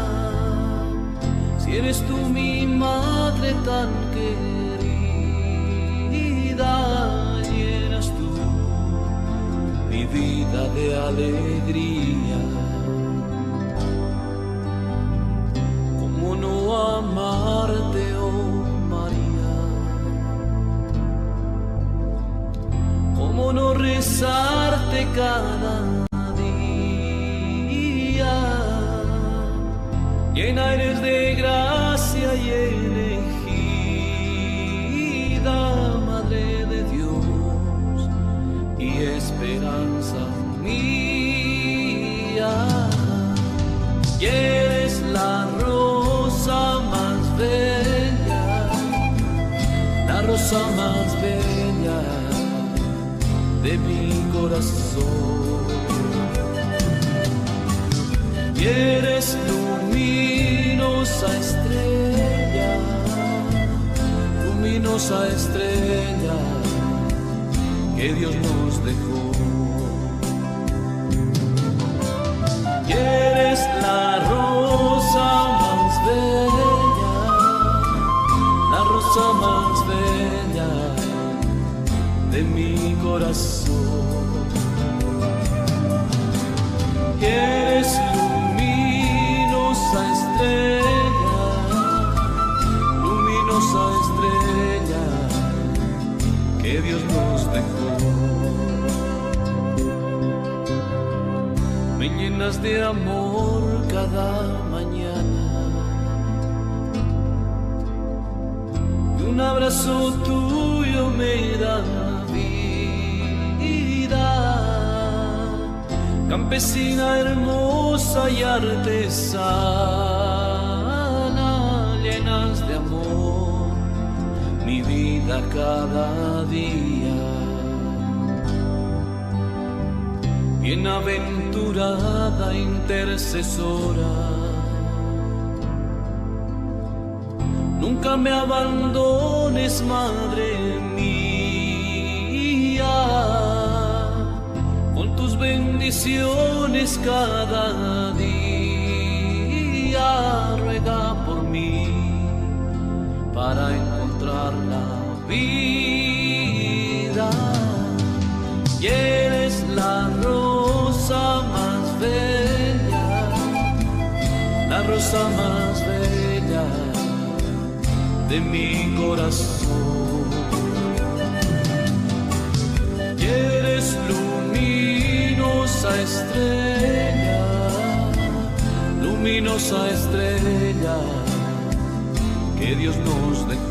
Si eres tú mi madre tan querida, llenas tú mi vida de alegría. No amarte, oh María, cómo no rezarte cada día. Llena eres de gracia y elegida, Madre de Dios y esperanza mía. Y eres la rosa más bella, la rosa más bella de mi corazón. Y eres luminosa estrella, luminosa estrella que Dios nos dejó. Y eres la rosa más bella, la rosa más bella de mi corazón. Y eres luminosa estrella, luminosa estrella que Dios nos dejó. Me llenas de amor cada mañana y un abrazo tuyo me da vida. Campesina hermosa y artesana, llenas de amor mi vida cada día. Bienaventurada intercesora, nunca me abandones, Madre mía, con tus bendiciones cada día. Ruega por mí para encontrar la vida. Y eres la rosa más bella, la rosa más bella de mi corazón. eres luminosa estrella, luminosa estrella que Dios nos dejó.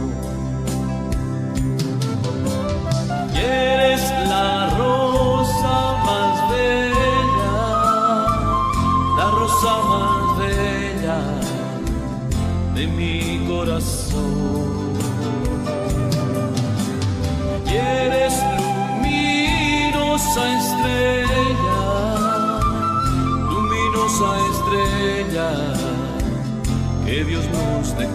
Y eres la rosa más bella, la rosa más bella de mi corazón. Y eres luminosa estrella, luminosa estrella que Dios nos dejó.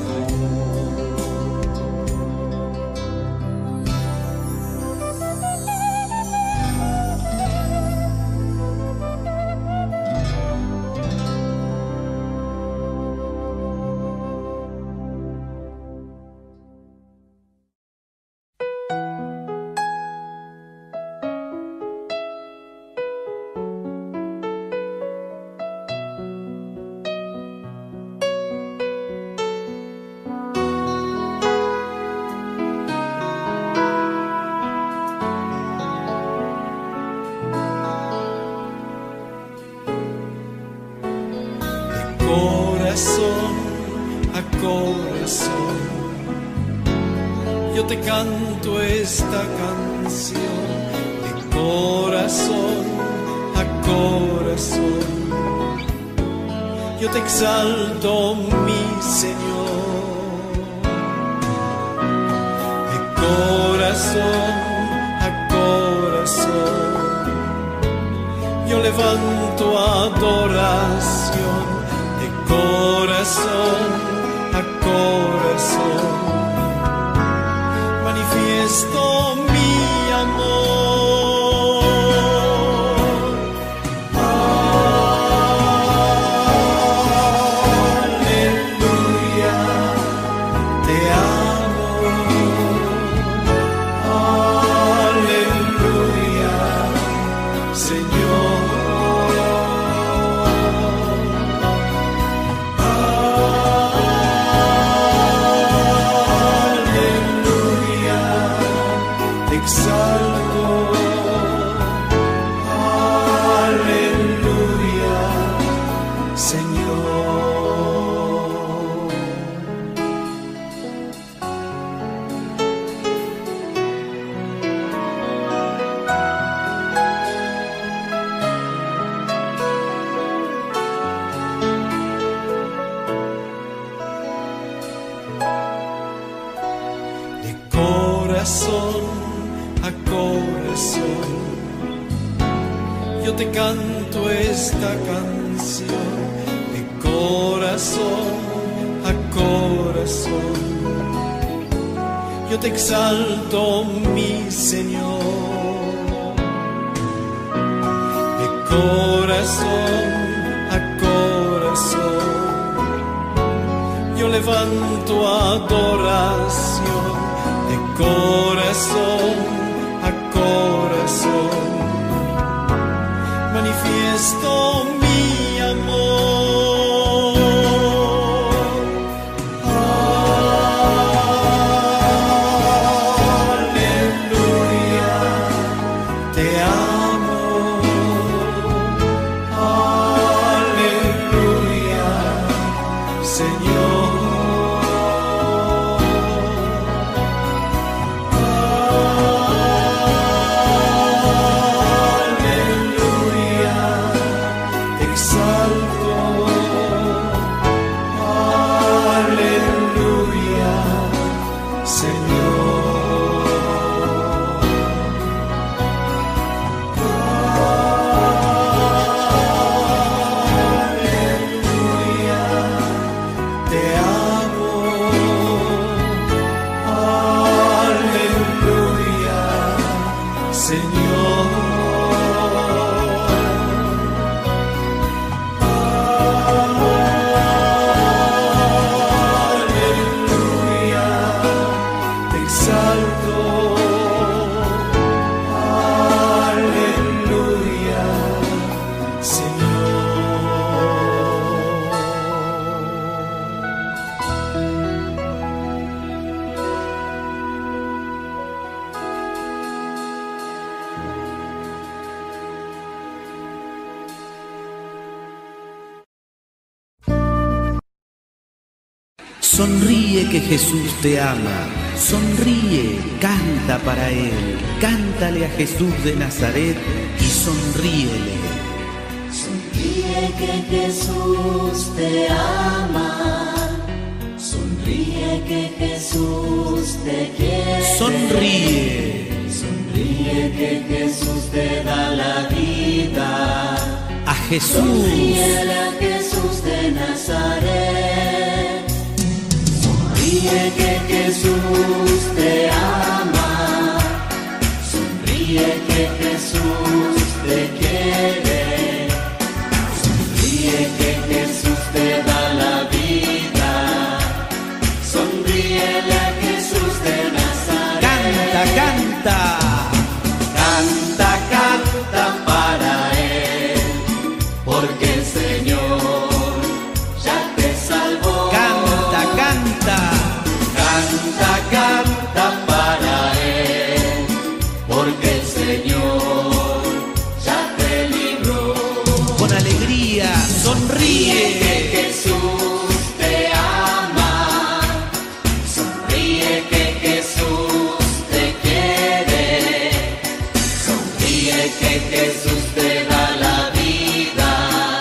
Corazón a corazón, yo te canto esta canción. De corazón a corazón, yo te exalto, mi Señor. De corazón a corazón, yo levanto adoración. Corazón a corazón, manifiesto mi amor. Aleluya, te amo. Aleluya, Señor. Corazón a corazón, yo te canto esta canción. De corazón a corazón, yo te exalto, mi Señor. De corazón a corazón, yo levanto adoración. De corazón a corazón, manifiesto mi amor. Aleluya, te amo. Aleluya, Señor. Sonríe que Jesús te ama, sonríe, canta para Él, cántale a Jesús de Nazaret y sonríele. Sonríe que Jesús te ama, sonríe que Jesús te quiere. Sonríe, sonríe que Jesús te da la vida. A Jesús, sonríele a Jesús de Nazaret. Sonríe que Jesús te ama, sonríe que Jesús te quiere, sonríe que Jesús te da la vida, sonríele a Jesús de Nazaret. Canta, canta, canta, canta para Él, porque el Señor ya te salvó. Canta, canta. Canta, canta para Él, porque el Señor ya te libró. Con alegría, sonríe que Jesús te ama, sonríe que Jesús te quiere, sonríe que Jesús te da la vida,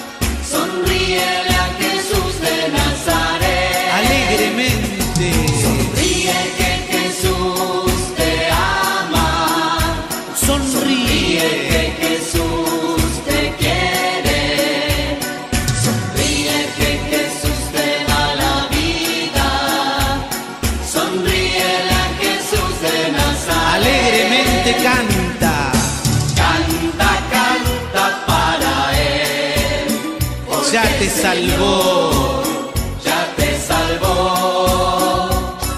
sonríele a Jesús de Nazaret. alegremente. Sonríe que Jesús te ama, Sonríe que Jesús te quiere, sonríe que Jesús te da la vida, sonríele a Jesús de Nazaret. alegremente canta, canta, canta para Él, ya te salvó, ya te salvó.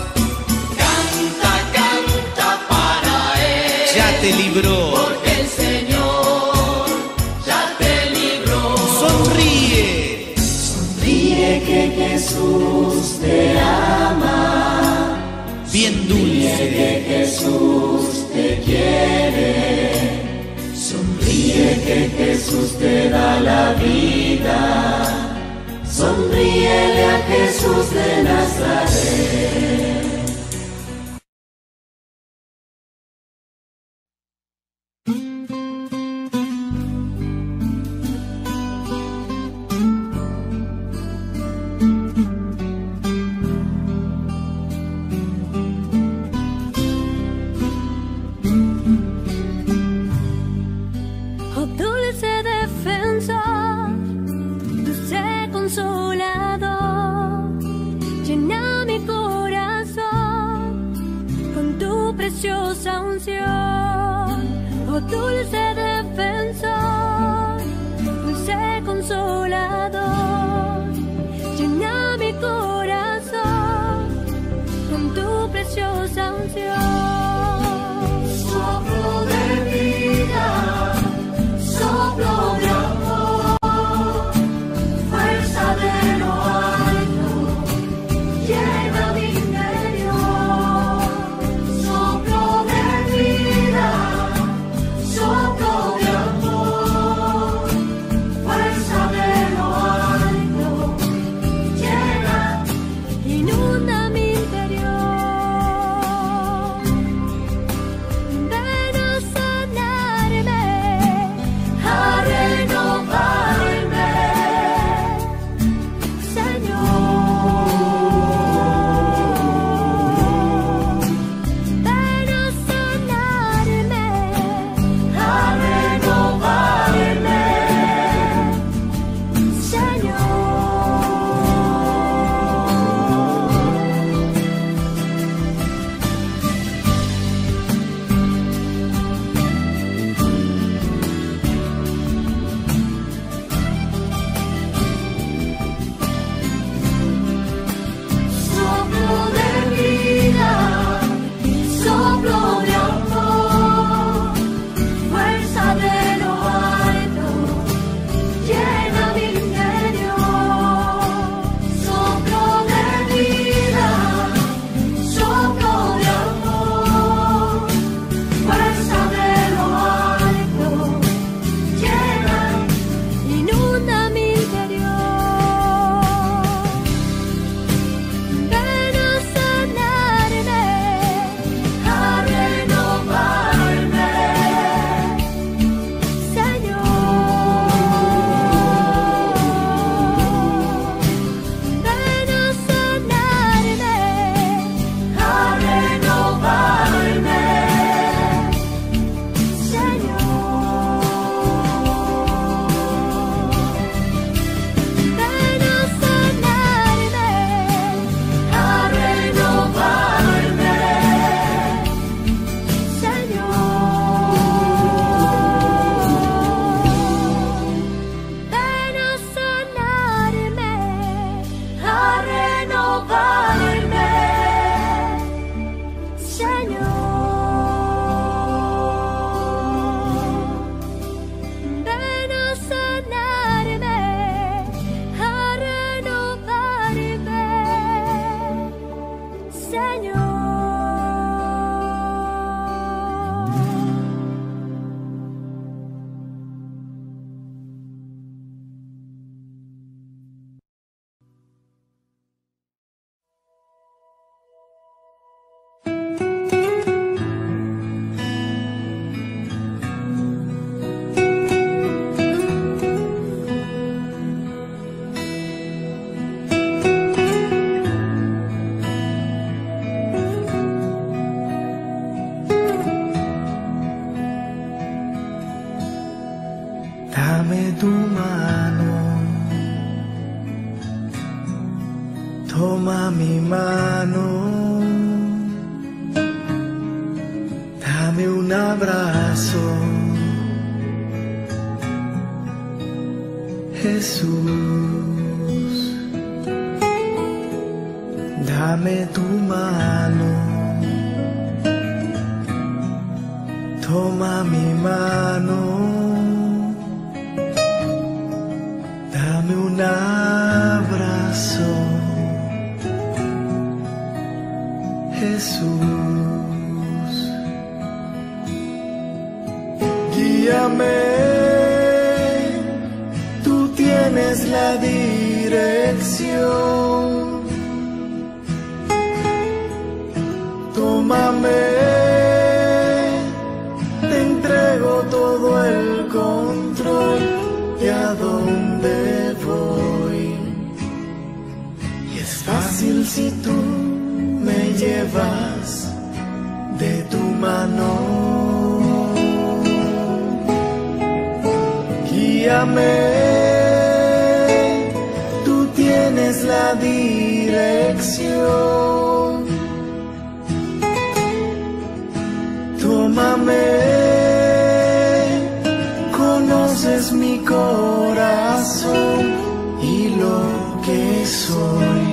Canta, canta para Él, ya te libró. porque el Señor ya te libró. Sonríe, sonríe que Jesús te ama, bien sonríe dulce, que Jesús te quiere, sonríe que Jesús te da la vida, sonríele a Jesús de Nazaret. Oh dulce defensor, dulce consolador, llena mi corazón con tu preciosa unción. Oh dulce defensor, dulce consolador, llena mi corazón con tu preciosa unción. Soplo de vida, soplo de amor, fuerza de lo alto, llena mi interior. Soplo de vida, soplo de amor, fuerza de lo alto, llena, Inunda mi interior. un abrazo, Jesús, dame tu mano, toma mi mano, dame un abrazo, Jesús, guíame, tú tienes la dirección, tómame, te entrego todo el control de a dónde voy, y es fácil si tú me llevas de tu mano. Guíame, tú tienes la dirección, tómame, conoces mi corazón y lo que soy.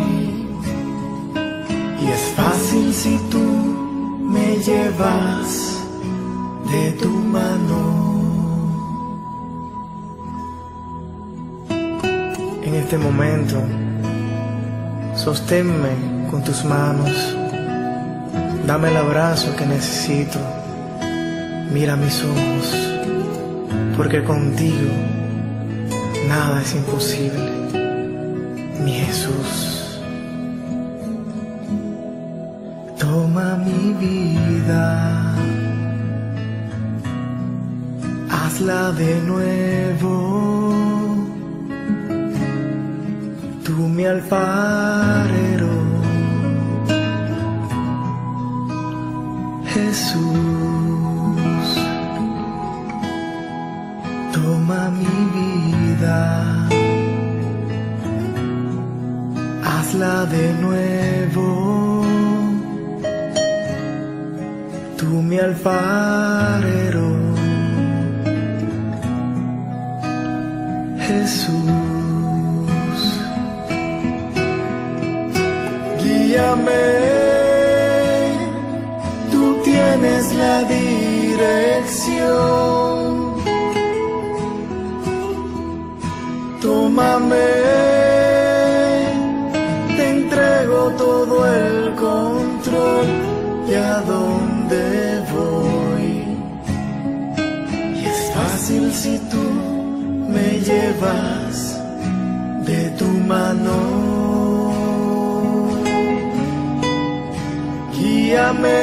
Y es fácil si tú me llevas de tu mano. En este momento, sosténme con tus manos, dame el abrazo que necesito, mira mis ojos, porque contigo nada es imposible, mi Jesús. Toma mi vida, hazla de nuevo, tú mi alfarero, Jesús. Toma mi vida, hazla de nuevo, tú mi alfarero, Jesús. Guíame, tú tienes la dirección, tómame, te entrego todo el control de a dónde voy, y es fácil si tú me llevas de tu mano. Guíame,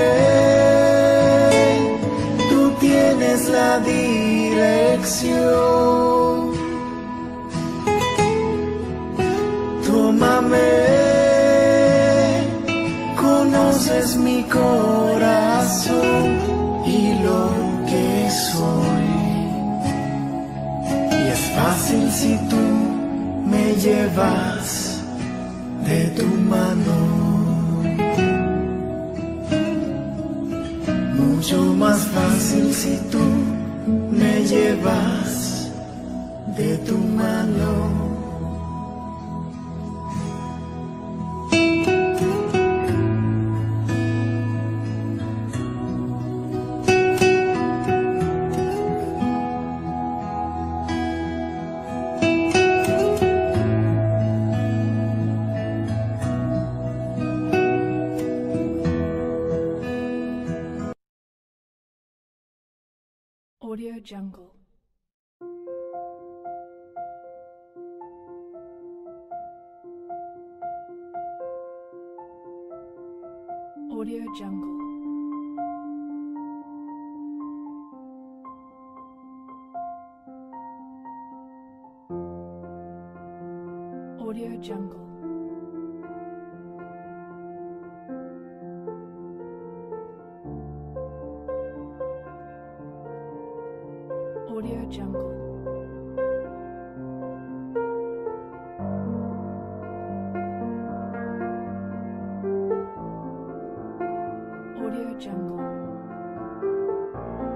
tú tienes la dirección, tómame, conoces mi corazón y lo que soy, y es fácil si tú me llevas de tu mano. Mucho más fácil si tú me llevas de tu mano. Audio Jungle. Audio Jungle. Audio Jungle. Audio Jungle. Audio Jungle.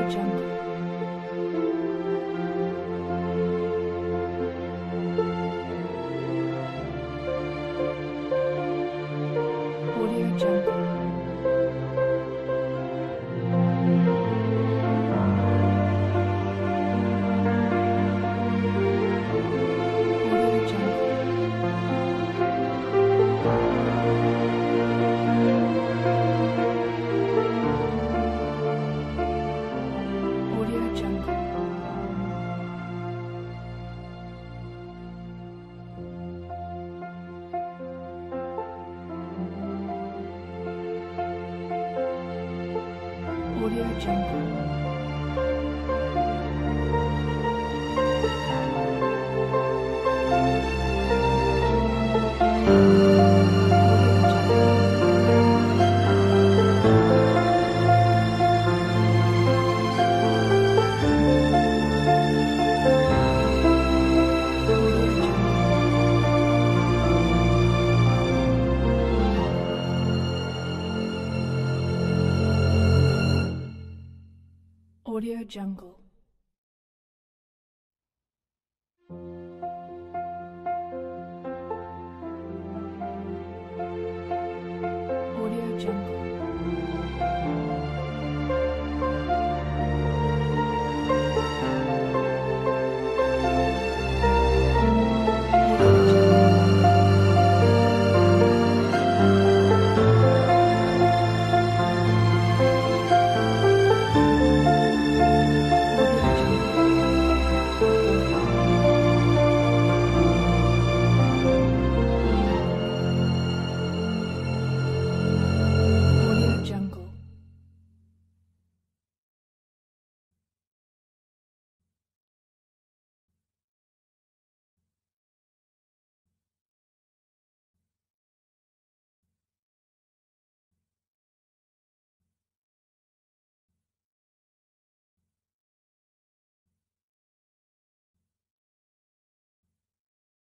Audio Jungle. Audio Jungle.